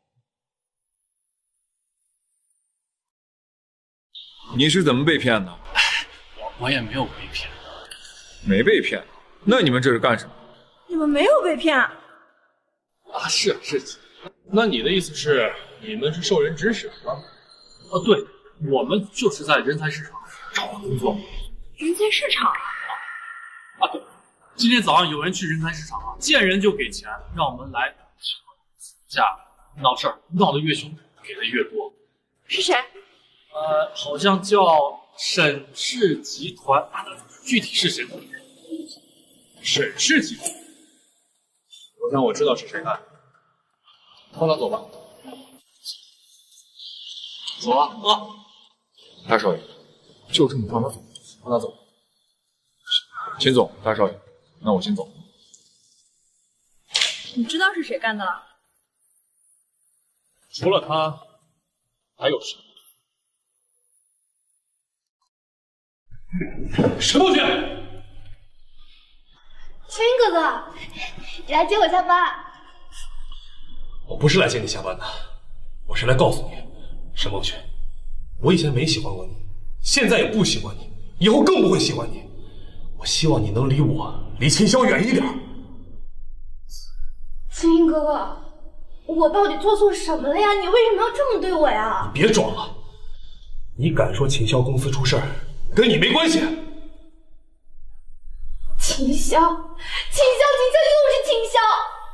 你是怎么被骗的？ 我我也没有被骗， 没被骗，那你们这是干什么？ 你们没有被骗啊？是是。那你的意思是，你们是受人指使的？ 哦，对，我们就是在人才市场找的工作。 人才市场啊，对，今天早上有人去人才市场啊，见人就给钱，让我们来下闹事儿，闹得越凶，给的越多。 是谁？ 呃，好像叫沈氏集团，具体是谁？ 沈氏集团，我想我知道是谁干的。放他走吧。 走了啊！ 大少爷，就这么放他走？ 放他走。 秦总，大少爷，那我先走。 你知道是谁干的了？ 除了他，还有谁？什么东西？ 青云哥哥，你来接我下班。 我不是来接你下班的，我是来告诉你，沈梦雪，我以前没喜欢过你，现在也不喜欢你，以后更不会喜欢你。我希望你能离我、离秦霄远一点。 青云哥哥，我到底做错什么了呀？你为什么要这么对我呀？ 别装了，你敢说秦霄公司出事儿跟你没关系？ 秦霄，秦霄，秦霄，又是秦霄！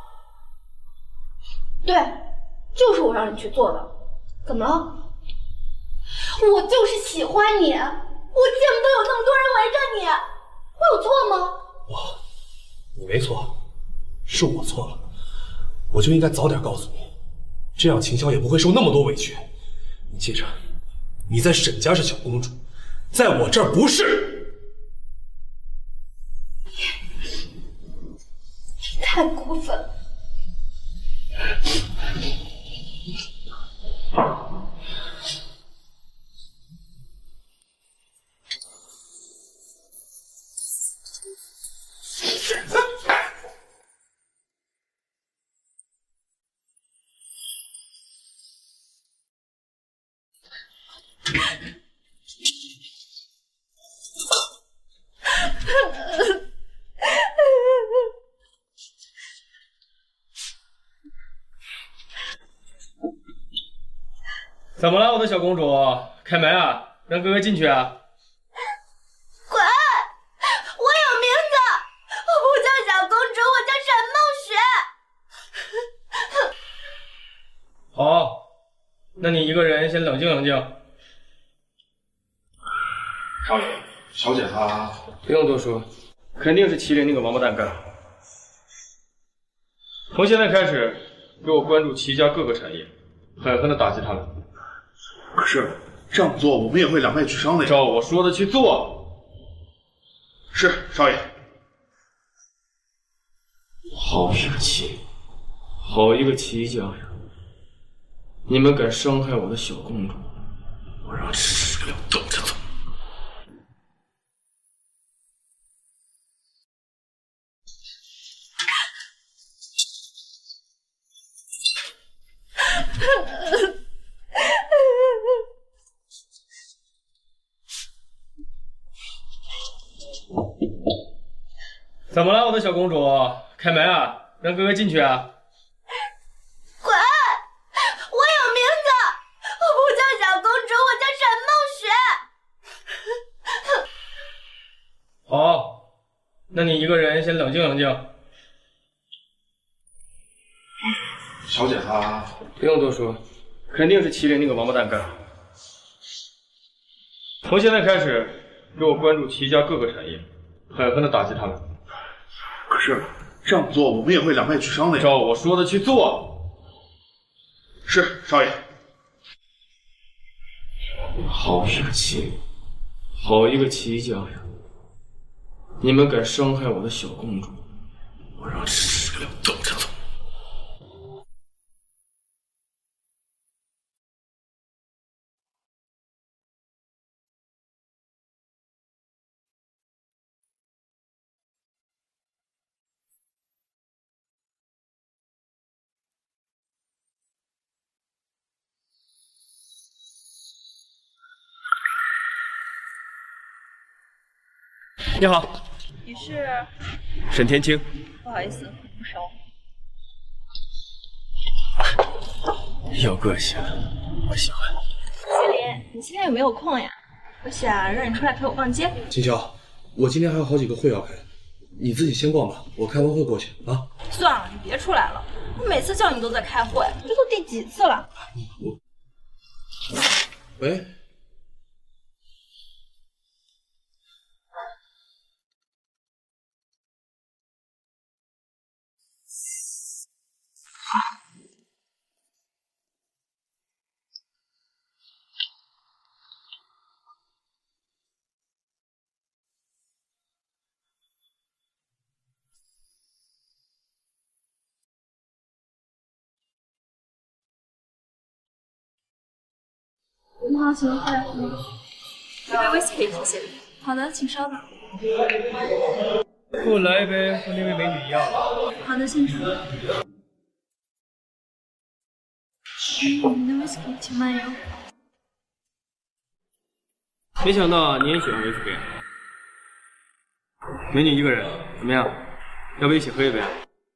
对，就是我让你去做的。怎么了？我就是喜欢你，我见不得有那么多人围着你，我有错吗？ 我，你没错，是我错了，我就应该早点告诉你，这样秦霄也不会受那么多委屈。你记着，你在沈家是小公主，在我这儿不是。 你太过分了。 怎么了，我的小公主？开门啊，让哥哥进去啊！ 滚！我有名字，我不叫小公主，我叫沈梦雪。 好，那你一个人先冷静冷静。 少爷，小姐她不用多说，肯定是麒麟那个王八蛋干的。从现在开始，给我关注齐家各个产业，狠狠的打击他们。 可是这样做，我们也会两败俱伤的呀。 照我说的去做。 是，少爷。 好一个齐，好一个齐家呀！你们敢伤害我的小公主，我让吃了等着走。 怎么了，我的小公主？开门啊，让哥哥进去啊！ 滚！我有名字，我不叫小公主，我叫沈梦雪。 好，那你一个人先冷静冷静。 小姐她不用多说，肯定是麒麟那个王八蛋干的。从现在开始，给我关注齐家各个产业，狠狠的打击他们。 可是这样做，我们也会两败俱伤的呀。 照我说的去做。 是，少爷。 好一个麒麟，好一个齐家呀！你们敢伤害我的小公主，我让吃了等着走。你好， 你是？ 沈天青。 不好意思，不熟。 有个性，我喜欢。 麒麟，你今天有没有空呀？我想让你出来陪我逛街。 秦霄，我今天还有好几个会要开，你自己先逛吧，我开完会过去啊。 算了，你别出来了，我每次叫你都在开会，这都第几次了？ 我，喂。 你好，请问会来吗？一杯威士忌，谢谢。好的，请稍等。 给我来一杯和那位美女一样的。 好的，先生。您的威士忌，请慢用。 没想到你也喜欢威士忌。美女一个人，怎么样？要不一起喝一杯？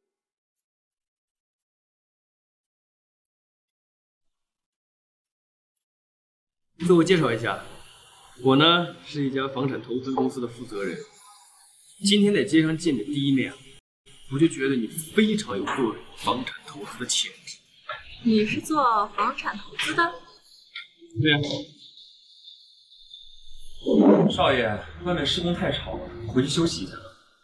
自我介绍一下，我呢是一家房产投资公司的负责人。今天在街上见你第一面，我就觉得你非常有做房产投资的潜质。 你是做房产投资的？ 对呀。 少爷，外面施工太吵了，回去休息一下。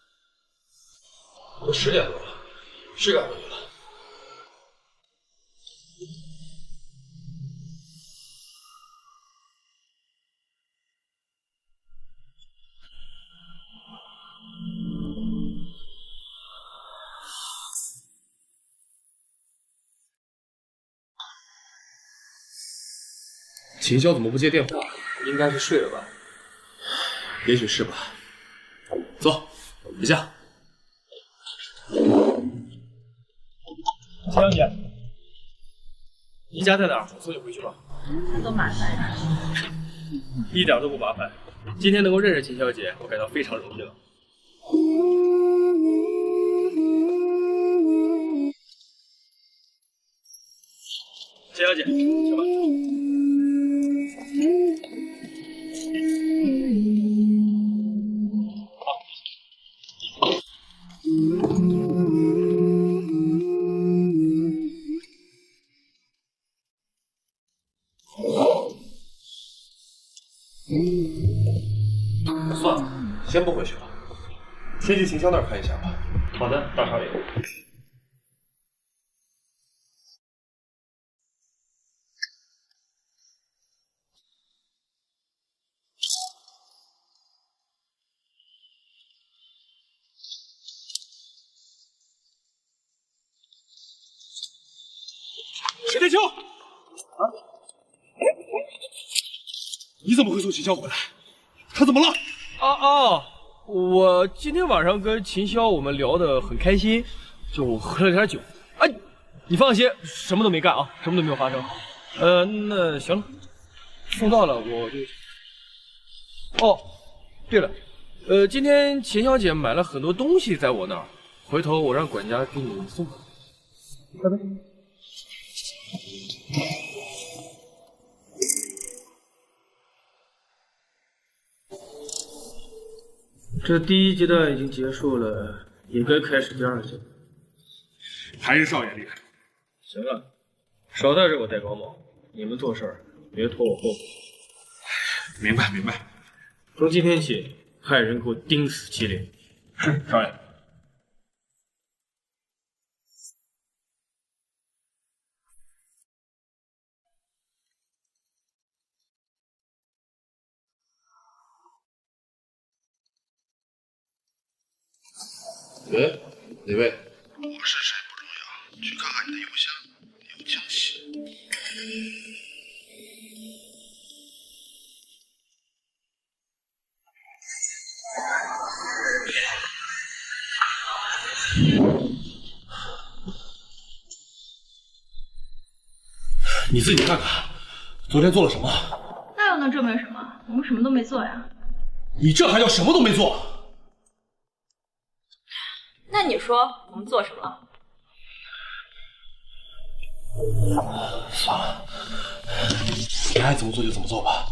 都十点多了，是该回去了。秦霄怎么不接电话？ 应该是睡了吧？ 也许是吧。走，回家。 秦小姐，你家在哪儿？我送你回去吧。 多麻烦。 一点都不麻烦。今天能够认识秦小姐，我感到非常荣幸。秦小姐，请吧。 算了，先不回去了，先去秦霄那儿看一下吧。 好的，大少爷。 沈天秋，啊，你怎么会送秦霄回来？他怎么了？ 哦哦，我今天晚上跟秦霄我们聊得很开心，就喝了点酒。哎你放心，什么都没干啊，什么都没有发生。呃，那行了，送到了我就。哦，对了，呃，今天秦小姐买了很多东西在我那儿，回头我让管家给你送。拜拜。这第一阶段已经结束了，也该开始第二阶段。 还是少爷厉害。 行了，少带着我戴高帽，你们做事儿别拖我后腿。 明白明白。 从今天起，派人给我盯死麒麟。 是，少爷。 喂，哪位？ 我是谁不重要，去看看你的邮箱，有惊喜。 你自己看看，昨天做了什么？ 那又能证明什么？我们什么都没做呀。 你这还叫什么都没做？ 那你说我们做什么？ 算了，你爱怎么做就怎么做吧。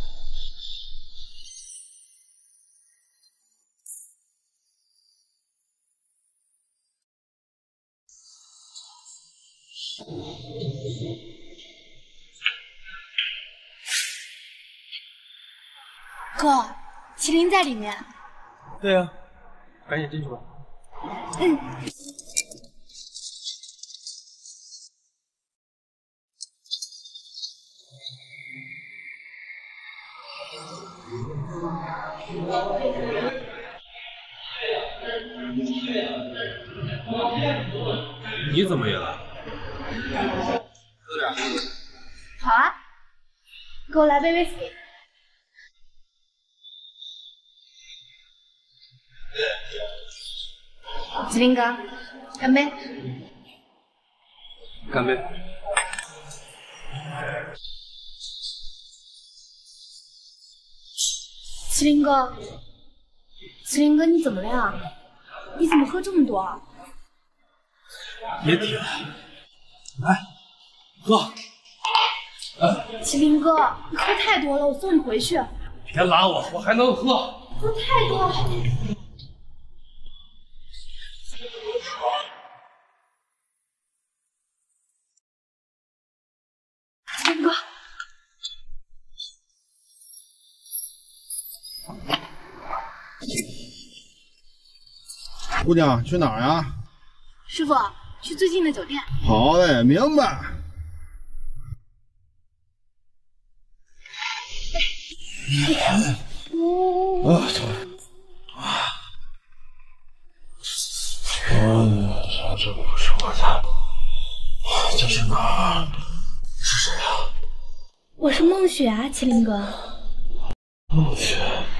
哥，麒麟在里面。 对呀、啊，赶紧进去吧。 嗯。 你怎么也来？ 喝点。好啊，给我来杯威士忌。麒麟哥，干杯！ 干杯！ 麒麟哥，麒麟哥，你怎么了呀？你怎么喝这么多啊？ 别提了，来，喝。 哎，麒麟哥，你喝太多了，我送你回去。 别拦我，我还能喝。 喝太多了。麒麟哥。 姑娘，去哪儿呀？ 师傅，去最近的酒店。 好嘞，明白。啊，操！啊！我这不是我家，这是哪儿？是谁啊？ 我是梦雪啊，麒麟哥。 梦雪，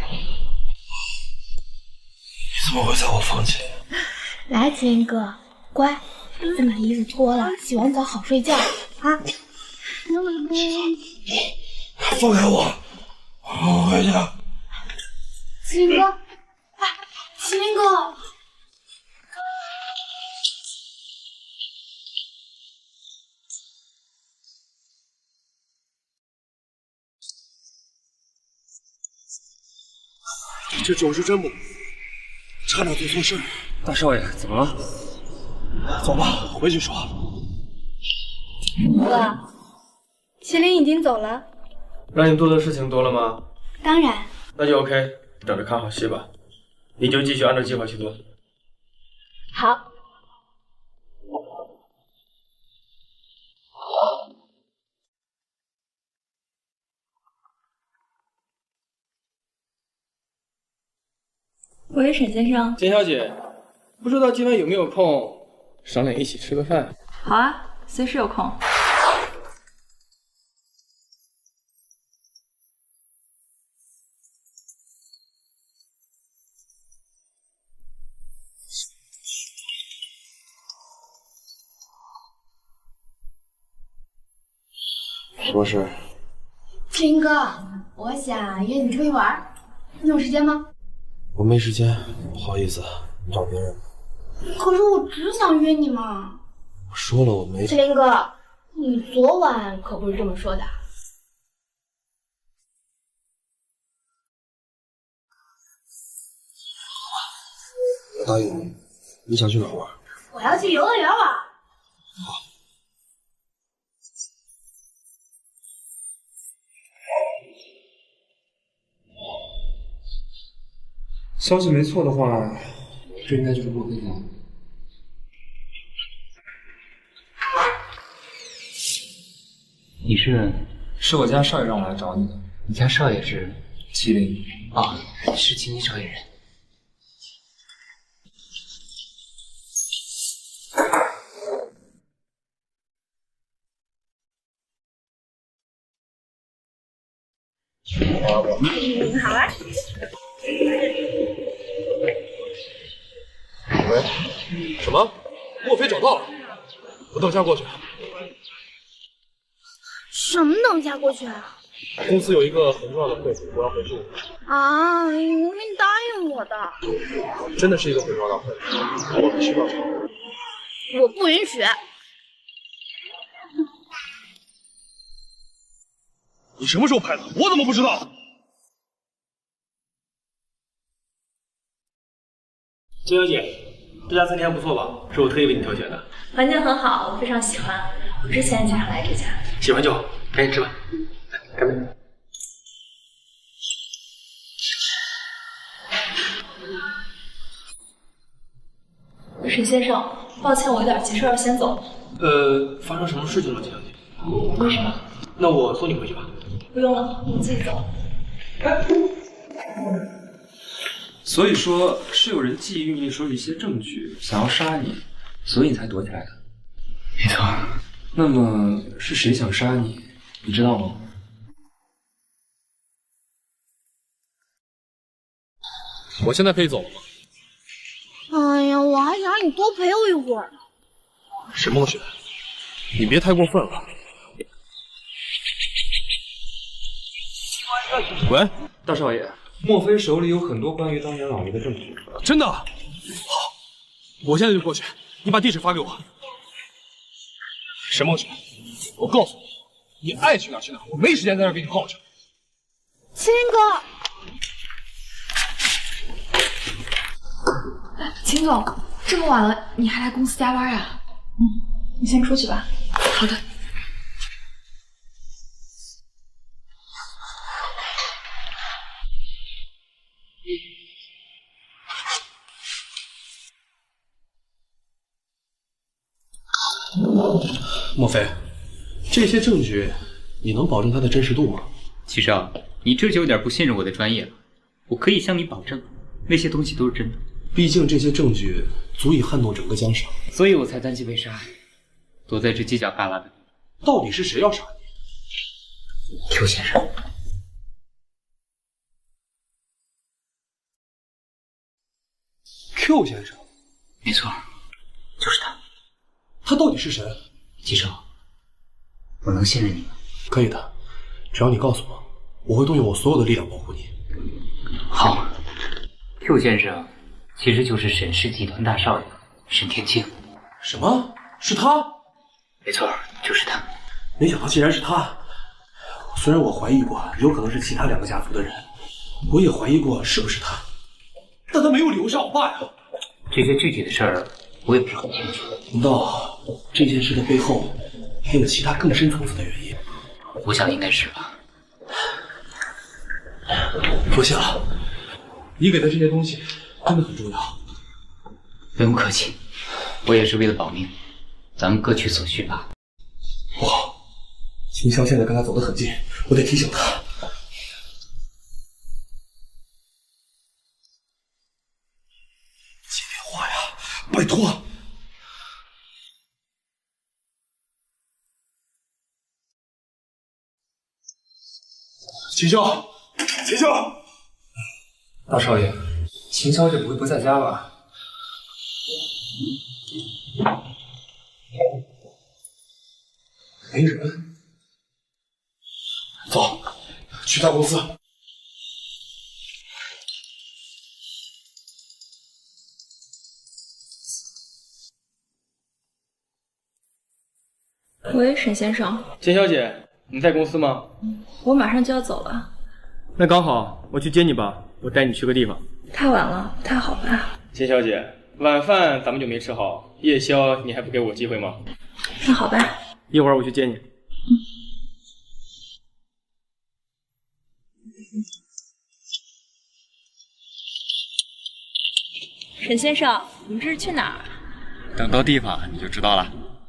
你怎么会在我房间？ 来，麒麟哥，乖，再把衣服脱了，洗完澡好睡觉啊。 放开我！我回去。 麒麟哥，啊，麒麟哥。 这种事真不，差点做错事。 大少爷，怎么了？ 走吧，回去说。 哥，麒麟已经走了。 让你做的事情多了吗？ 当然。 那就 OK， 等着看好戏吧。你就继续按照计划去做。 好。 喂，沈先生。 金小姐，不知道今晚有没有空赏脸一起吃个饭？ 好啊，随时有空。 什么事？ 志林哥，我想约你出去玩，你有时间吗？ 我没时间，不好意思，你找别人。 可是我只想约你嘛。 我说了我没。 志林哥，你昨晚可不是这么说的。 我答应你，你想去哪玩？ 我要去游乐园玩。 好。 消息没错的话，这应该就是莫非家。 你是？ 是我家少爷让我来找你的。 你家少爷是？ 麒麟。 啊，是麒麟少爷人。 嗯，好啊。 喂，什么？莫非找到了？我等下过去。 什么等下过去啊？ 公司有一个很重要的会，我要回去。 啊，你答应我的。 真的是一个很重要的会，我必须到场。 我不允许。 你什么时候拍的？我怎么不知道？ 金小姐，这家餐厅还不错吧？是我特意为你挑选的。 环境很好，我非常喜欢。我之前经常来这家。 喜欢就好，赶紧吃吧。来，干杯！ 沈先生，抱歉，我有点急事要先走。 呃，发生什么事情了，金小姐？ 为什么？ 那我送你回去吧。 不用了，你自己走。 所以说，是有人觊觎你手里一些证据，想要杀你，所以你才躲起来的。 没错。 那么是谁想杀你，你知道吗？ 我现在可以走了吗？ 哎呀，我还想让你多陪我一会儿呢。 什么东西？你别太过分了。喂， 大少爷，莫非手里有很多关于当年老爷的证据？ 真的？好，我现在就过去。你把地址发给我。沈梦雪，我告诉你，你爱去哪儿去哪儿，我没时间在这儿给你耗着。 麒麟哥，秦总，这么晚了，你还来公司加班呀？ 嗯，你先出去吧。 好的。 莫非，这些证据你能保证它的真实度吗？ 齐少，你这就有点不信任我的专业了。我可以向你保证，那些东西都是真的。 毕竟这些证据足以撼动整个江省， 所以我才担心被杀，躲在这犄角旮旯的。 到底是谁要杀你 ？Q 先生。 Q 先生？ 没错，就是他。 他到底是谁？ 齐少，我能信任你吗？ 可以的，只要你告诉我，我会动用我所有的力量保护你。 好 ，Q 先生其实就是沈氏集团大少爷沈天庆。 什么？是他？ 没错，就是他。 没想到竟然是他。虽然我怀疑过有可能是其他两个家族的人，我也怀疑过是不是他，但他没有理由杀我爸呀。 这些具体的事儿我也不是很清楚。 难道这件事的背后还有其他更深层次的原因？ 我想应该是吧。 多谢了，你给的这些东西真的很重要。 不用客气，我也是为了保命，咱们各取所需吧。 不好，秦霄现在跟他走得很近，我得提醒他。接电话呀，拜托。秦霄，秦霄， 大少爷，秦小姐不会不在家吧？ 没人。 去他公司。 喂，沈先生， 钱小姐，你在公司吗？ 我马上就要走了。 那刚好，我去接你吧，我带你去个地方。 太晚了，不太好吧？ 钱小姐，晚饭咱们就没吃好，夜宵你还不给我机会吗？ 那好吧。 一会儿我去接你。 嗯。 沈先生，你们这是去哪儿？ 等到地方你就知道了。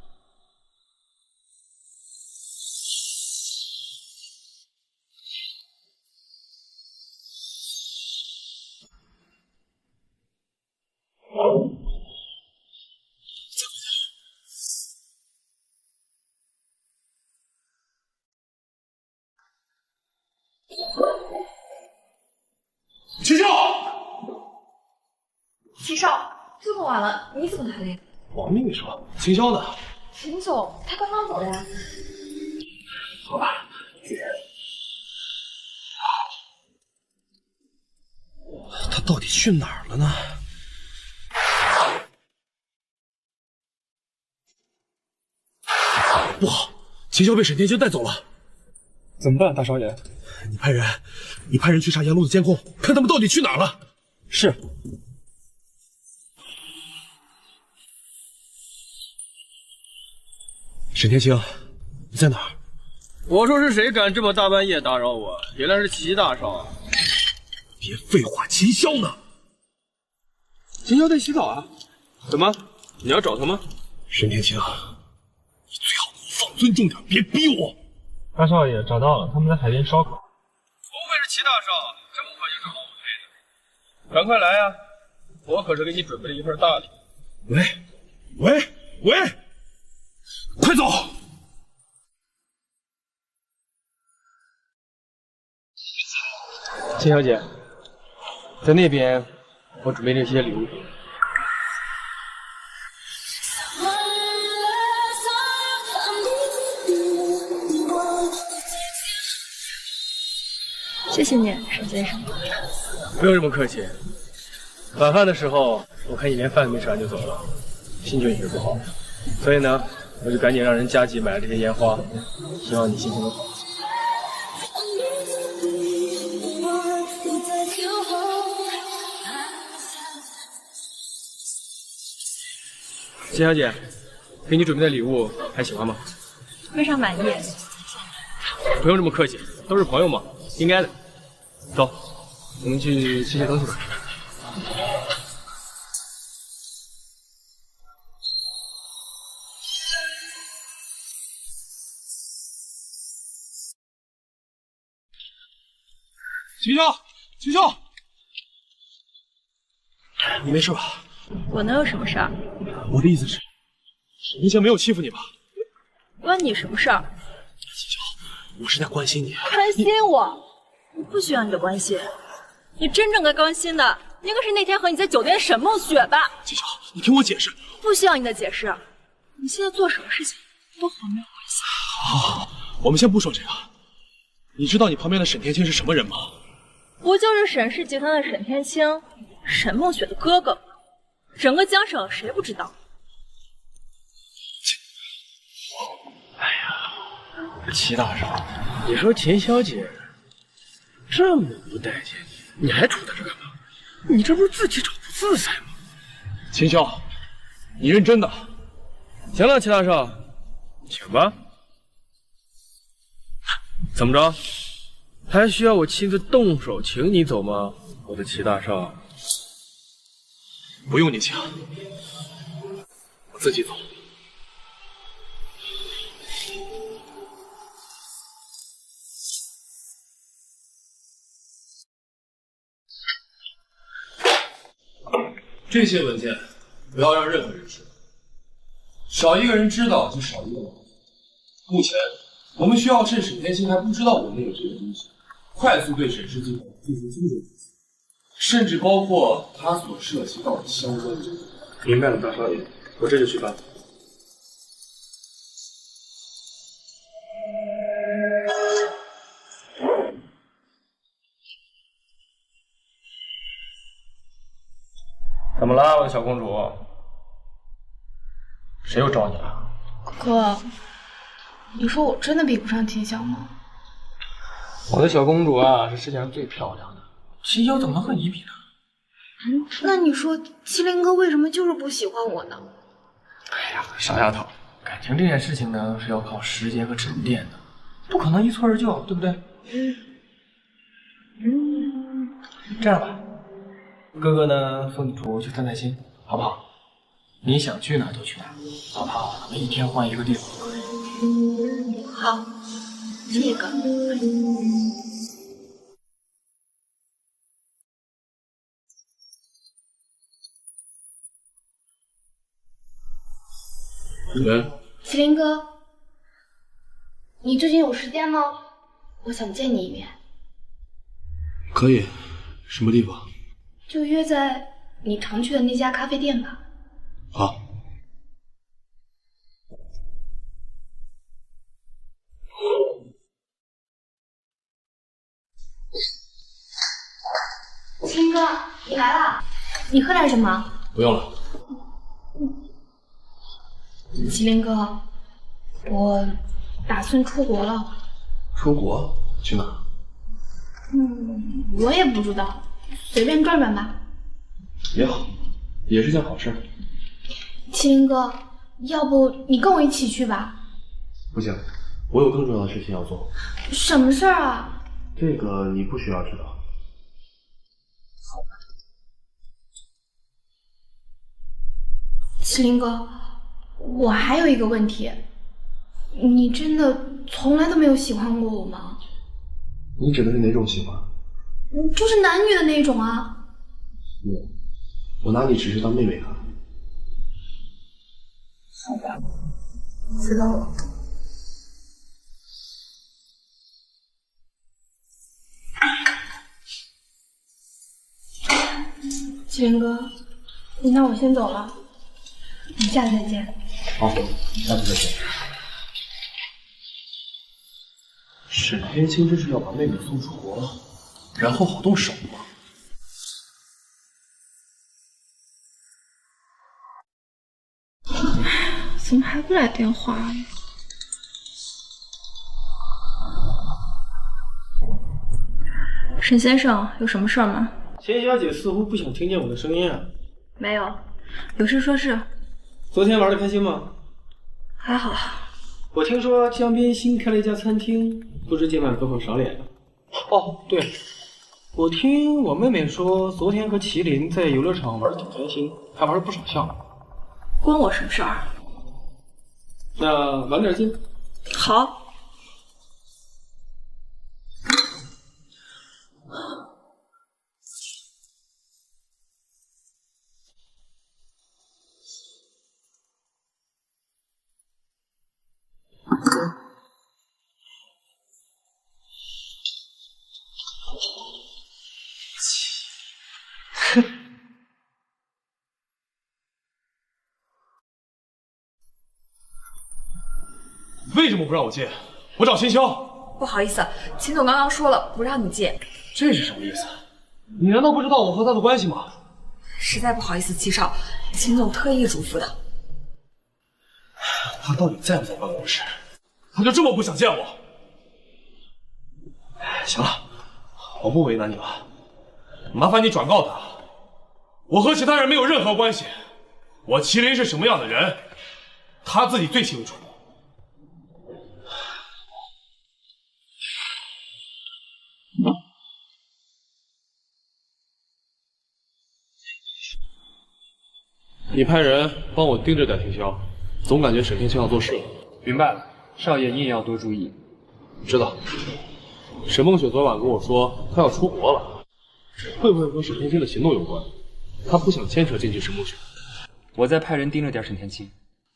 秦笑， 秦少，这么晚了，你怎么来了？ 王秘书说，秦霄呢？ 秦总，他刚刚走的呀。 好吧。他到底去哪儿了呢？不好，秦霄被沈天星带走了。 怎么办，大少爷？ 你派人，你派人去查沿路的监控，看他们到底去哪儿了。 是。 沈天星，你在哪儿？ 我说是谁敢这么大半夜打扰我？原来是齐大少。 别废话，秦霄呢？ 秦霄在洗澡啊。怎么？你要找他吗？ 沈天星，你最好给我放尊重点，别逼我。 大少爷找到了，他们在海边烧烤。 不愧是齐大少，这么快就找到我配的。赶快来呀、啊！我可是给你准备了一份大礼。 喂，喂，喂，快走！ 秦小姐，在那边，我准备了一些礼物。 谢谢你，沈先生。 不用这么客气。晚饭的时候，我看你连饭都没吃完就走了，心情也是不好，所以呢，我就赶紧让人加急买了这些烟花，希望你心情能好。秦小姐，给你准备的礼物还喜欢吗？ 非常满意。 不用这么客气，都是朋友嘛，应该的。走，我们去吃些东西吧。 秦霄，秦霄，你没事吧？ 我能有什么事儿？ 我的意思是，沈天星没有欺负你吧？ 关你什么事儿？ 秦霄，我是在关心你。 关心我？我不需要你的关心。你真正该关心的，应该是那天和你在酒店沈梦雪吧？ 秦霄，你听我解释。 不需要你的解释。你现在做什么事情都和我没有关系。 好，好，好，我们先不说这个。你知道你旁边的沈天清是什么人吗？ 不就是沈氏集团的沈天清，沈梦雪的哥哥吗？整个江省谁不知道？ 哎呀，齐大少，你说秦小姐这么不待见你，你还杵在这干嘛？你这不是自己找不自在吗？ 秦霄，你认真的？ 行了，齐大少，请吧。怎么着？还需要我亲自动手请你走吗，我的齐大少？ 不用你请，我自己走。 这些文件不要让任何人知道，少一个人知道就少一个人。目前我们需要趁沈天星还不知道我们有这个东西，快速对沈氏集团进行搜证，甚至包括他所涉及到的相关人员。 明白了，大少爷，我这就去办。 了，我的小公主？谁又找你了？ 哥，你说我真的比不上秦霄吗？ 我的小公主啊，是世界上最漂亮的。秦霄怎么能和你比呢？ 那你说麒麟哥为什么就是不喜欢我呢？ 哎呀，小丫头，感情这件事情呢是要靠时间和沉淀的，不可能一蹴而就，对不对？嗯。嗯，这样吧，哥哥呢送你出国去散散心，好不好？你想去哪就去哪，哪怕咱们一天换一个地方都可以。 好，谢谢哥。 喂， 麒麟哥，你最近有时间吗？我想见你一面。 可以，什么地方？ 就约在你常去的那家咖啡店吧。 好。 麒麟哥，你来了，你喝点什么？ 不用了。 麒麟哥，我打算出国了。 出国？去哪？ 嗯，我也不知道，随便转转吧。 也好，也是件好事。 麒麟哥，要不你跟我一起去吧？ 不行，我有更重要的事情要做。 什么事儿啊？ 这个你不需要知道。 麒麟哥，我还有一个问题，你真的从来都没有喜欢过我吗？ 你指的是哪种喜欢？ 就是男女的那种啊。 我，我拿你只是当妹妹看。 好吧，知道了。麒麟哥，那我先走了，我们下次再见。 好，下次再见。沈天青这是要把妹妹送出国了，然后好动手吗？ 怎么还不来电话呀？ 沈先生，有什么事儿吗？ 秦小姐似乎不想听见我的声音啊。 没有，有事说事。 昨天玩的开心吗？ 还好。 我听说江边新开了一家餐厅，不知今晚可否赏脸？哦，对了，我听我妹妹说，昨天和麒麟在游乐场玩的挺开心，还玩了不少项。 关我什么事儿？ 那晚点见。 好。 为什么不让我见？我找秦霄。 不好意思，秦总刚刚说了不让你见。 这是什么意思？你难道不知道我和他的关系吗？ 实在不好意思，七少，秦总特意嘱咐的。 他到底在不在办公室？他就这么不想见我？行了，我不为难你了，麻烦你转告他，我和其他人没有任何关系。我麒麟是什么样的人，他自己最清楚。你派人帮我盯着点秦霄，总感觉沈天青要做事了。 明白了，少爷你也要多注意。 知道。沈梦雪昨晚跟我说，她要出国了，会不会和沈天青的行动有关？她不想牵扯进去沈梦雪。 我再派人盯着点沈天青。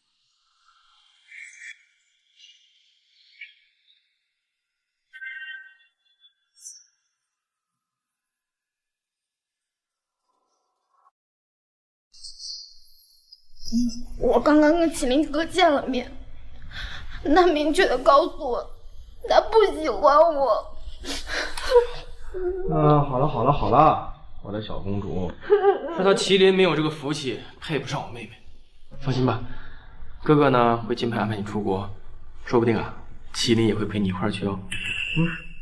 我刚刚跟麒麟哥见了面，他明确的告诉我，他不喜欢我。 嗯、呃，好了好了好了， 我的小公主。说她麒麟没有这个福气，配不上我妹妹。放心吧，哥哥呢会尽快安排你出国，说不定啊，麒麟也会陪你一块儿去哦。嗯。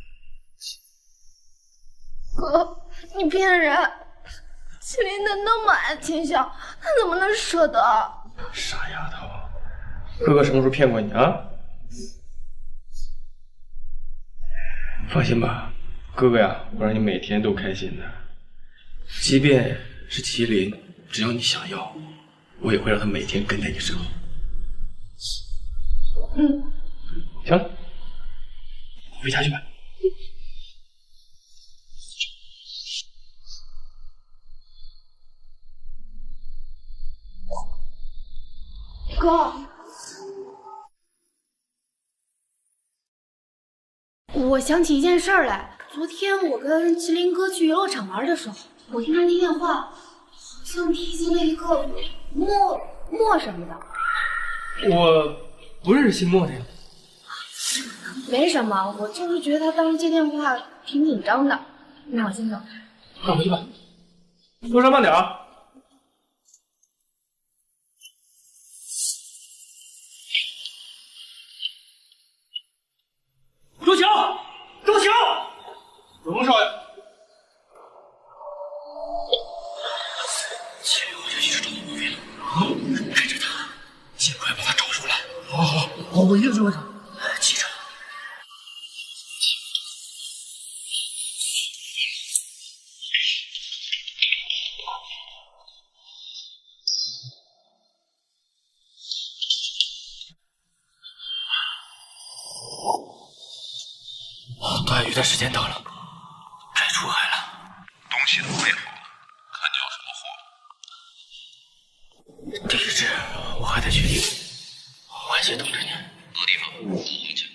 哥，你骗人！麒麟他那么爱秦霄，他怎么能舍得？ 傻丫头，哥哥什么时候骗过你啊？放心吧，哥哥呀，会让你每天都开心的。即便是麒麟，只要你想要，我也会让他每天跟在你身后。 嗯， 行了，回家去吧。 哥，我想起一件事儿来。昨天我跟麒麟哥去游乐场玩的时候，我听他接电话，好像提及了一个莫莫什么的。 我不认识姓莫的呀。 没什么，我就是觉得他当时接电话挺紧张的。那我先走。 那回去吧，路上慢点啊。周强，周强，怎么少爷？麒麟好像一直找到莫非了，跟着他，尽快把他找出来。好，好，好，我一定去完成。记着。段誉的时间到了，该出海了。 东西都备好了，看你要什么货。 地址我还得去定，我先等着你。 哪个地方？我去。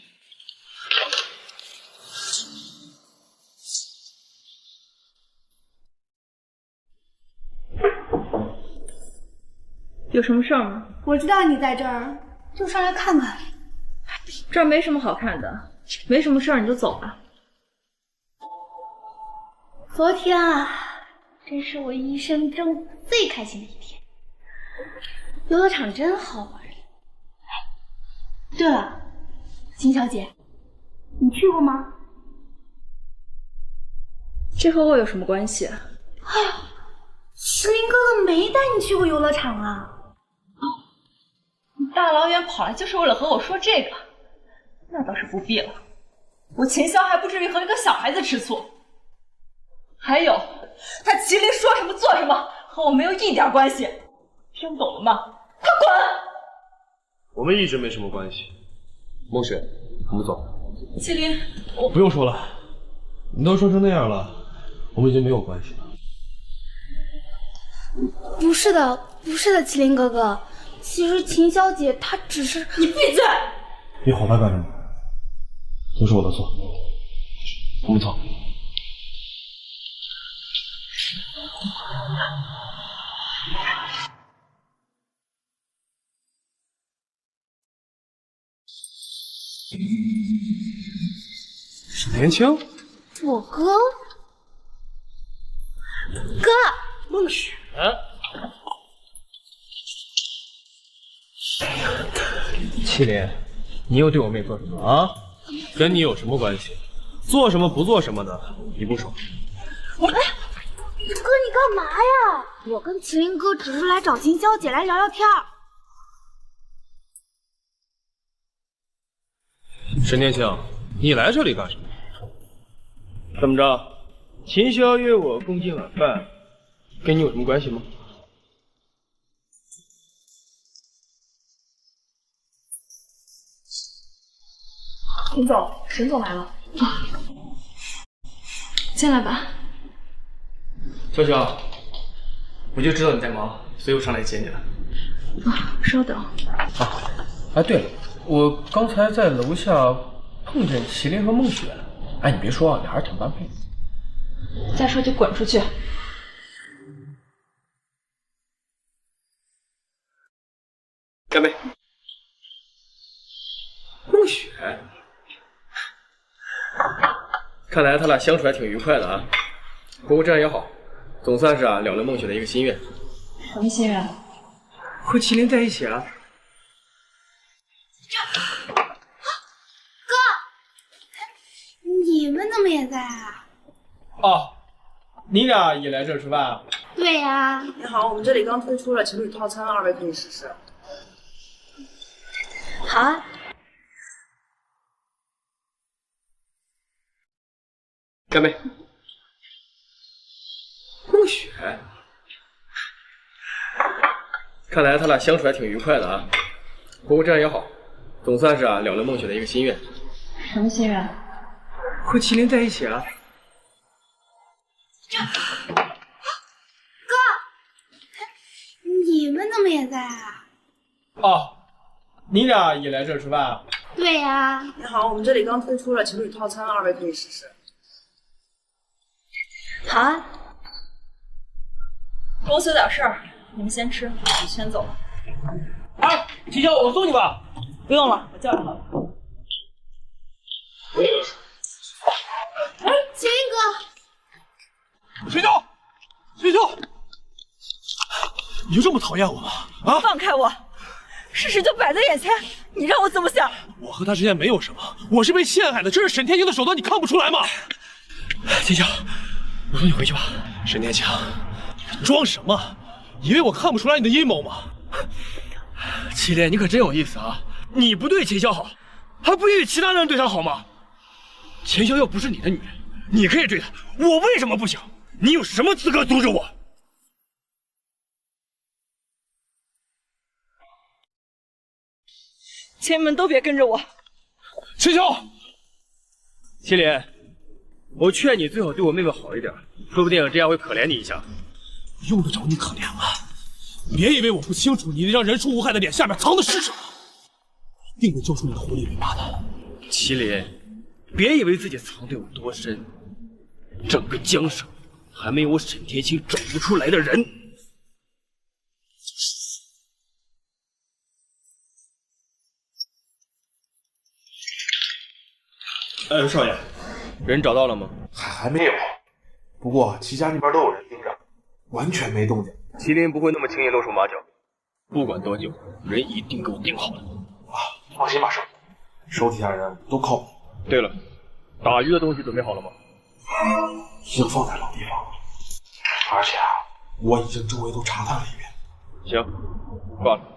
有什么事儿吗？ 我知道你在这儿，就上来看看。 这儿没什么好看的，没什么事儿你就走吧。 昨天啊，真是我一生中最开心的一天。游乐场真好玩。对了，秦小姐，你去过吗？ 这和我有什么关系？ 哎呀，麒麟哥哥没带你去过游乐场啊！ 你大老远跑来就是为了和我说这个？那倒是不必了。我秦霄还不至于和一个小孩子吃醋。还有，他麒麟说什么做什么，和我没有一点关系，听懂了吗？快滚！ 我们一直没什么关系。孟雪，我们走。 麒麟，我不用说了，你都说成那样了，我们已经没有关系了。 不是的，不是的，麒麟哥哥，其实秦小姐她只是…… 你闭嘴！ 你吼他干什么？都是我的错。我们走。沈连清， 我哥，哥， 孟雪， 麒麟，你又对我妹做什么啊？跟你有什么关系？做什么不做什么的，你不说。 我哎，哥你干嘛呀？我跟麒麟哥只是来找秦小姐来聊聊天儿。 沈念清，你来这里干什么？ 怎么着？秦霄约我共进晚饭，跟你有什么关系吗？ 秦总，沈总来了。进来吧。 潇潇，我就知道你在忙，所以我上来接你了。 啊，稍等。 啊，哎，对了，我刚才在楼下碰见麒麟和孟雪了。哎，你别说啊，俩人挺般配的。 再说就滚出去！ 干杯！孟雪，看来他俩相处还挺愉快的啊。不过这样也好， 总算是啊了了梦雪的一个心愿。 什么心愿？ 和麒麟在一起啊！ 哥，你们怎么也在啊？ 哦，你俩也来这儿吃饭啊？ 对呀、啊。 你好，我们这里刚推出了情侣套餐，二位可以试试。 好啊。 干杯！梦雪，看来他俩相处还挺愉快的啊。不过这样也好，总算是啊了了梦雪的一个心愿。 什么心愿？ 和麒麟在一起啊！ 哥，你们怎么也在啊？ 哦，你俩也来这儿吃饭啊？ 对呀、啊。 你好，我们这里刚推出了情侣套餐，二位可以试试。 好啊。 公司有点事儿，你们先吃，我先走了。 哎，齐潇，我送你吧。 不用了，我叫上了。 哎，麒麟哥， 齐潇，齐潇，你就这么讨厌我吗？啊！ 放开我！事实就摆在眼前，你让我怎么想？ 我和他之间没有什么，我是被陷害的，这是沈天晴的手段，你看不出来吗？齐潇，我送你回去吧。沈天晴，装什么？以为我看不出来你的阴谋吗？祁连，你可真有意思啊！你不对秦霄好，还不允许其他人对她好吗？秦霄又不是你的女人，你可以追她，我为什么不行？你有什么资格阻止我？ 请你们都别跟着我。 秦霄，祁连，我劝你最好对我妹妹好一点，说不定这样会可怜你一下。用得着你可怜吗？别以为我不清楚你那张人畜无害的脸下面藏的是什么，一定会揪出你的狐狸尾巴的。麒麟，别以为自己藏得有多深，整个江省还没有我沈天青找不出来的人。 呃，少爷， 人找到了吗？ 还还没有，不过齐家那边都有人盯着，完全没动静。 麒麟不会那么轻易露手马脚，不管多久，人一定给我盯好了。 啊，放心吧，少爷，手底下人都靠谱。 对了，打鱼的东西准备好了吗？ 已经放在老地方了，而且啊，我已经周围都查探了一遍。 行，挂了。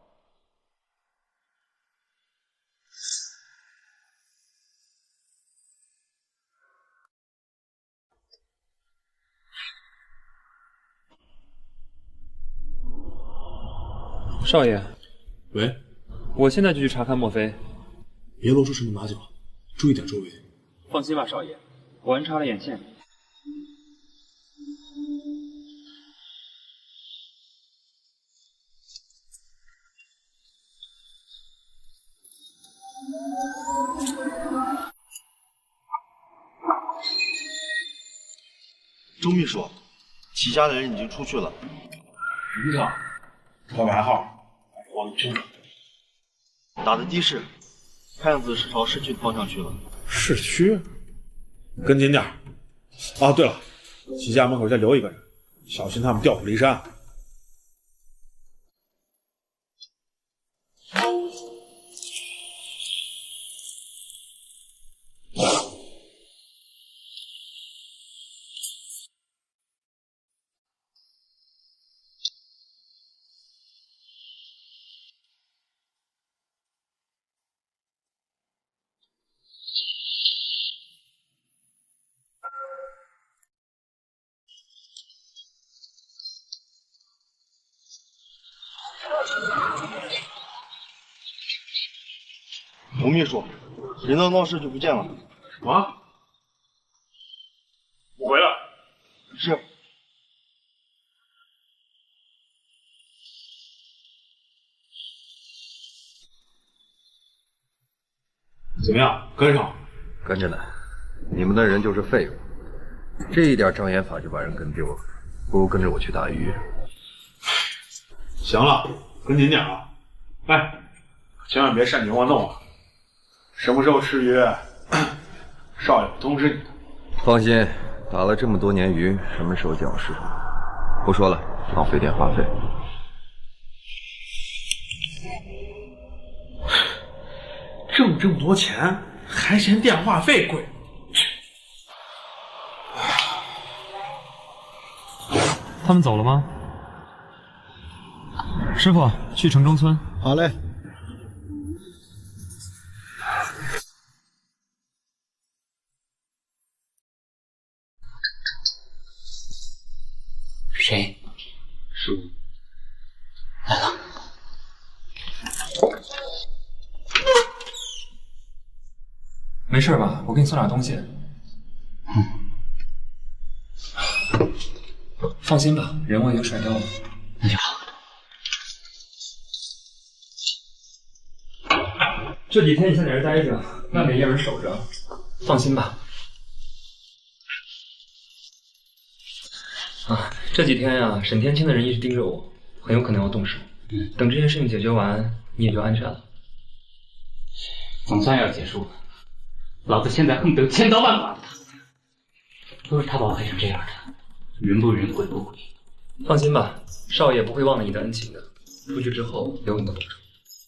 少爷， 喂， 我现在就去查看莫非， 别露出什么马脚，注意点周围。 放心吧，少爷，我安插了眼线。 周秘书，齐家的人已经出去了。 局长。报个暗号，我清楚。 打的的士，看样子是朝市区的方向去了。 市区？跟紧点儿。啊，对了，齐家门口再留一个人，小心他们调虎离山。 吴秘书，人到闹市就不见了。 什么？我回来。 是。 怎么样？跟上？ 跟着呢。你们的人就是废物，这一点障眼法就把人跟丢了，不如跟着我去打鱼。 行了，跟紧点啊！哎，千万别擅自妄动啊！什么时候吃鱼，少爷通知你。 放心， 打了这么多年鱼，什么时候见我师傅？不说了，浪费电话费。 挣这么多钱，还嫌电话费贵？ 他们走了吗？师傅，去城中村。 好嘞。 谁？ 师傅。 来了。 没事吧？我给你送点东西。 嗯。 放心吧，人我已经甩掉了。 那就好。 这几天你先在这待着，外面也有人守着，放心吧。啊，这几天呀、啊，沈天清的人一直盯着我，很有可能要动手。 嗯， 等这件事情解决完，你也就安全了。 总算要结束了，老子现在恨不得千刀万剐的打死他，都是他把我害成这样的，人不人，鬼不鬼。 放心吧，少爷不会忘了你的恩情的。出去之后有你的保证。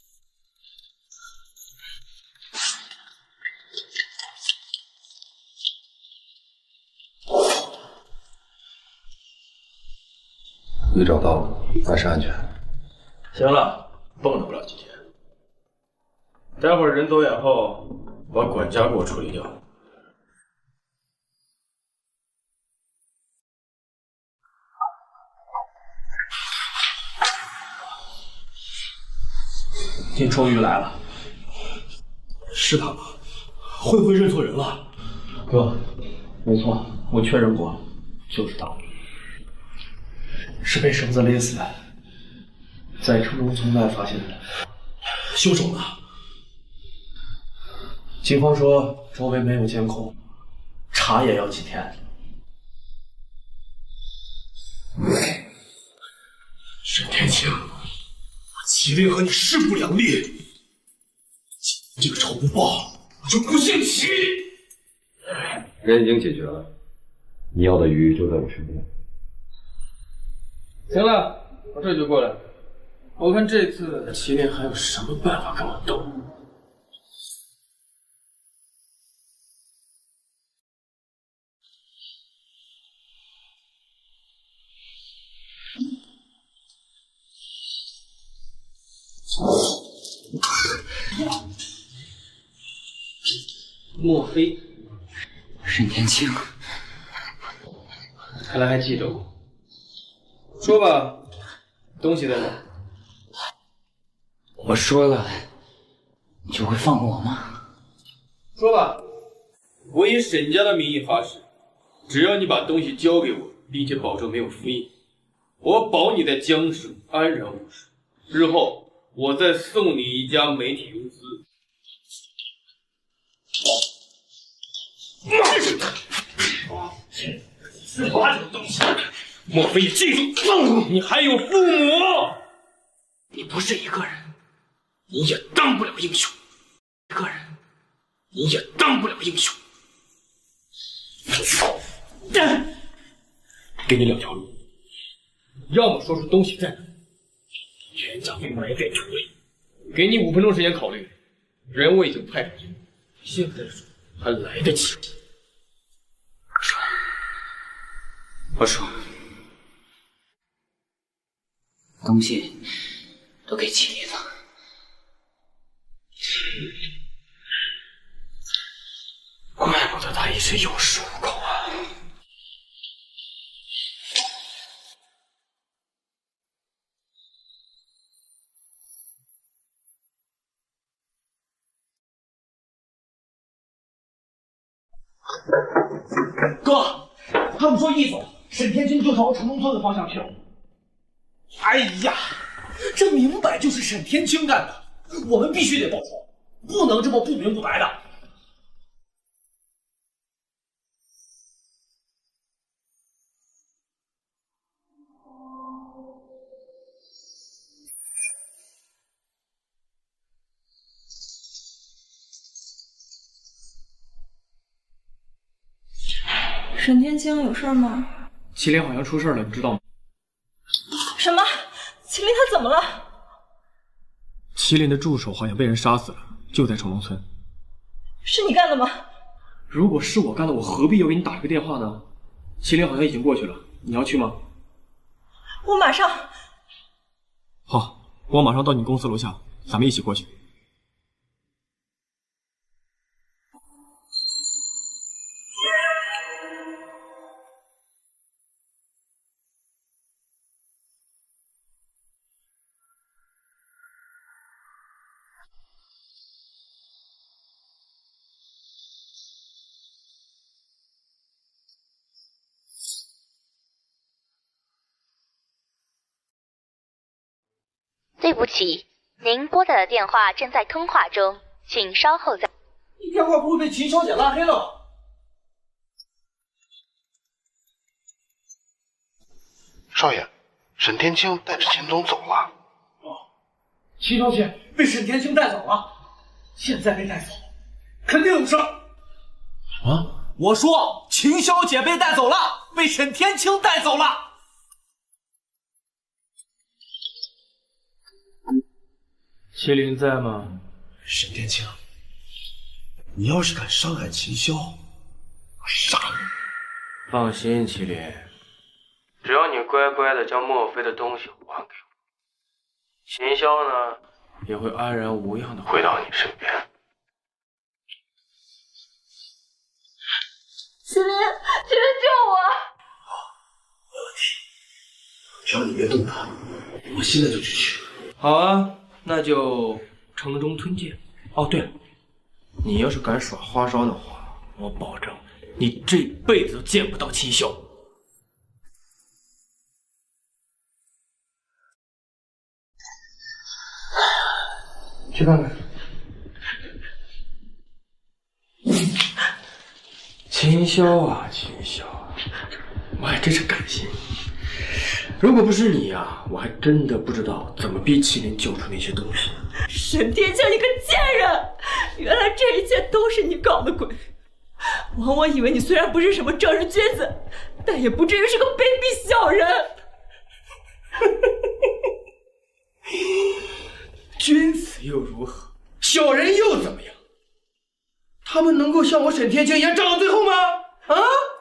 鱼找到了，万事安全。 行了，蹦跶不了几天。待会儿人走眼后，把管家给我处理掉。听说鱼来了，是他吗？会不会认错人了？哥，没错，我确认过，就是他。是被绳子勒死的，在城中村外发现的。凶手呢？警方说周围没有监控，查也要几天。沈天清，我麒麟和你势不两立，这个仇不报，我就不姓祁。 人已经解决了，你要的鱼就在我身边。 行了，我这就过来。我看这次麒麟还有什么办法跟我斗？莫非沈天清？ 看来还记得我。说吧，东西在哪？ 我说了，你就会放过我吗？ 说吧，我以沈家的名义发誓，只要你把东西交给我，并且保证没有复印，我保你在江省安然无事。日后我再送你一家媒体公司。四八这种东西，莫非你记住，你还有父母？你不是一个人，你也当不了英雄。一个人，你也当不了英雄。给你两条路，要么说出东西在哪，全家被埋在土里。给你五分钟时间考虑，人我已经派出去，现在说还来得及。我说， 东西都给麒麟了。 怪不得他一直有恃无恐啊！ 哥，他们说易总沈天清就朝城中村的方向去了。哎呀，这明摆就是沈天清干的，我们必须得报仇，不能这么不明不白的。 沈天青有事吗？ 麒麟好像出事了，你知道吗？ 什么？麒麟他怎么了？ 麒麟的助手好像被人杀死了，就在虫龙村。 是你干的吗？ 如果是我干的，我何必要给你打这个电话呢？麒麟好像已经过去了，你要去吗？ 我马上。 好，我马上到你公司楼下，咱们一起过去。 对不起，您拨打的电话正在通话中，请稍后再。 你电话不会被秦小姐拉黑了吧？ 少爷，沈天青带着秦总走了。 哦，秦小姐被沈天青带走了，现在被带走，肯定有事。 啊！ 我说秦小姐被带走了，被沈天青带走了。 麒麟在吗？ 沈天青，你要是敢伤害秦霄，我杀你！ 放心，麒麟，只要你乖乖的将墨菲的东西还给我，秦霄呢也会安然无恙的回到你身边。 麒麟，麒麟救我！ 没问题，只要你别动他，我现在就去取。 好啊。那就城中吞剑。哦，对了，你要是敢耍花招的话，我保证你这辈子都见不到秦霄。 去看看。 秦霄啊，秦霄，我还真是感谢你。如果不是你呀、啊，我还真的不知道怎么逼麒麟救出那些东西。 沈天青，你个贱人！原来这一切都是你搞的鬼！枉我以为你虽然不是什么正人君子，但也不至于是个卑鄙小人。 君子又如何？小人又怎么样？他们能够像我沈天青一样站到最后吗？啊？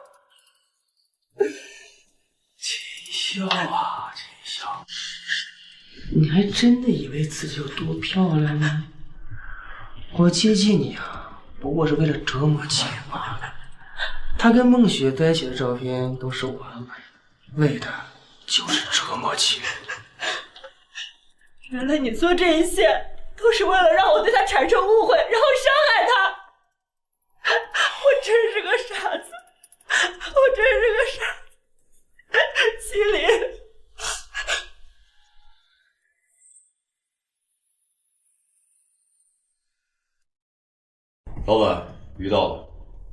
秦霄啊，秦霄，你还真的以为自己有多漂亮吗？我接近你啊，不过是为了折磨麒麟罢了。他跟孟雪在一起的照片都是我安排的，为的就是折磨麒麟。 原来你做这一切都是为了让我对他产生误会，然后伤害他。我真是个傻子，我真是个傻子。麒麟， 老板，鱼到了。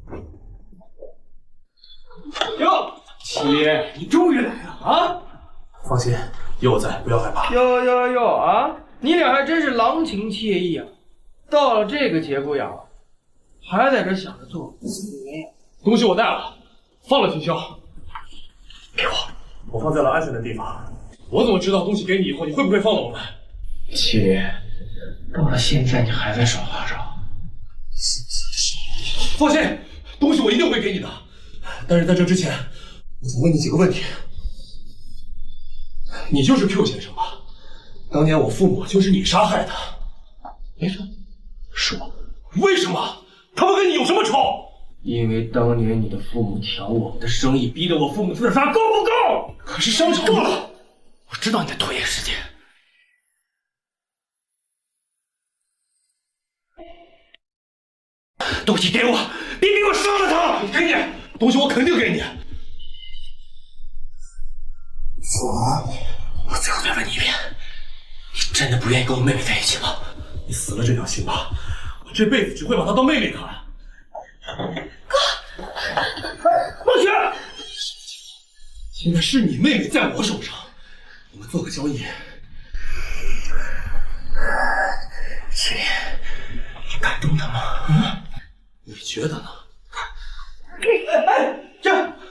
哟，麒麟，你终于来了啊！ 放心，有我在，不要害怕。 哟哟哟啊！你俩还真是郎情妾意啊！到了这个节骨眼儿，还在这想着做女人。 东西我带了，放了秦霄。 给我，我放在了安全的地方。 我怎么知道东西给你以后你会不会放了我们？ 麒麟，到了现在你还在耍花招。 放心，东西我一定会给你的。但是在这之前，我想问你几个问题。你就是 Q 先生吧？当年我父母就是你杀害的。 没错，是我。 为什么？他们跟你有什么仇？ 因为当年你的父母抢我们的生意，逼得我父母自杀，够不够？ 可是商场够了，我知道你在拖延时间。东西给我，别逼我杀了他！ 给你，东西我肯定给你。 我，我最后再问你一遍，你真的不愿意跟我妹妹在一起吗？ 你死了这条心吧，我这辈子只会把她当妹妹看。 哥， 孟雪，现在是你妹妹在我手上，我们做个交易。 麒麟，你感动她吗？ 嗯，你觉得呢？ 哎，这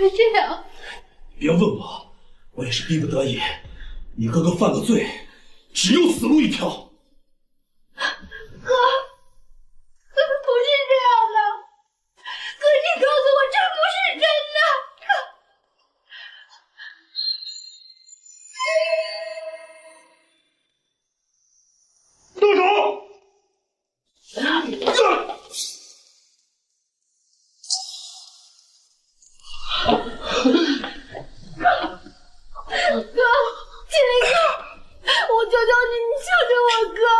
会这样？ 别问我，我也是逼不得已。你哥哥犯了罪，只有死路一条。 哥，哥不是这样的，哥，你告诉我这不是真的。 动手！ 哥，麒麟哥，我求求你，你救救我哥！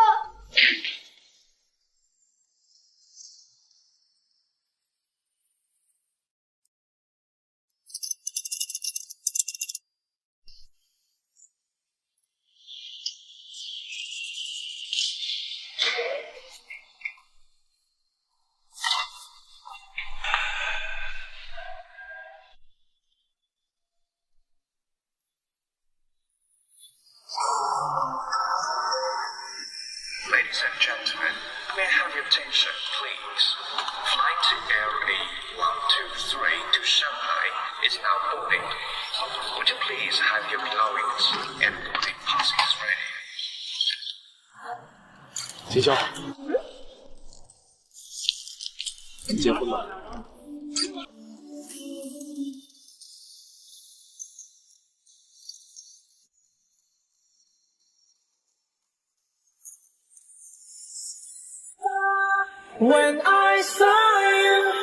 Ladies and gentlemen, may I have your attention, please? Flight Air A one two three to Shanghai is now boarding. Would you please have your belongings and boarding passes ready? 秦霄，你结婚了？ When I saw you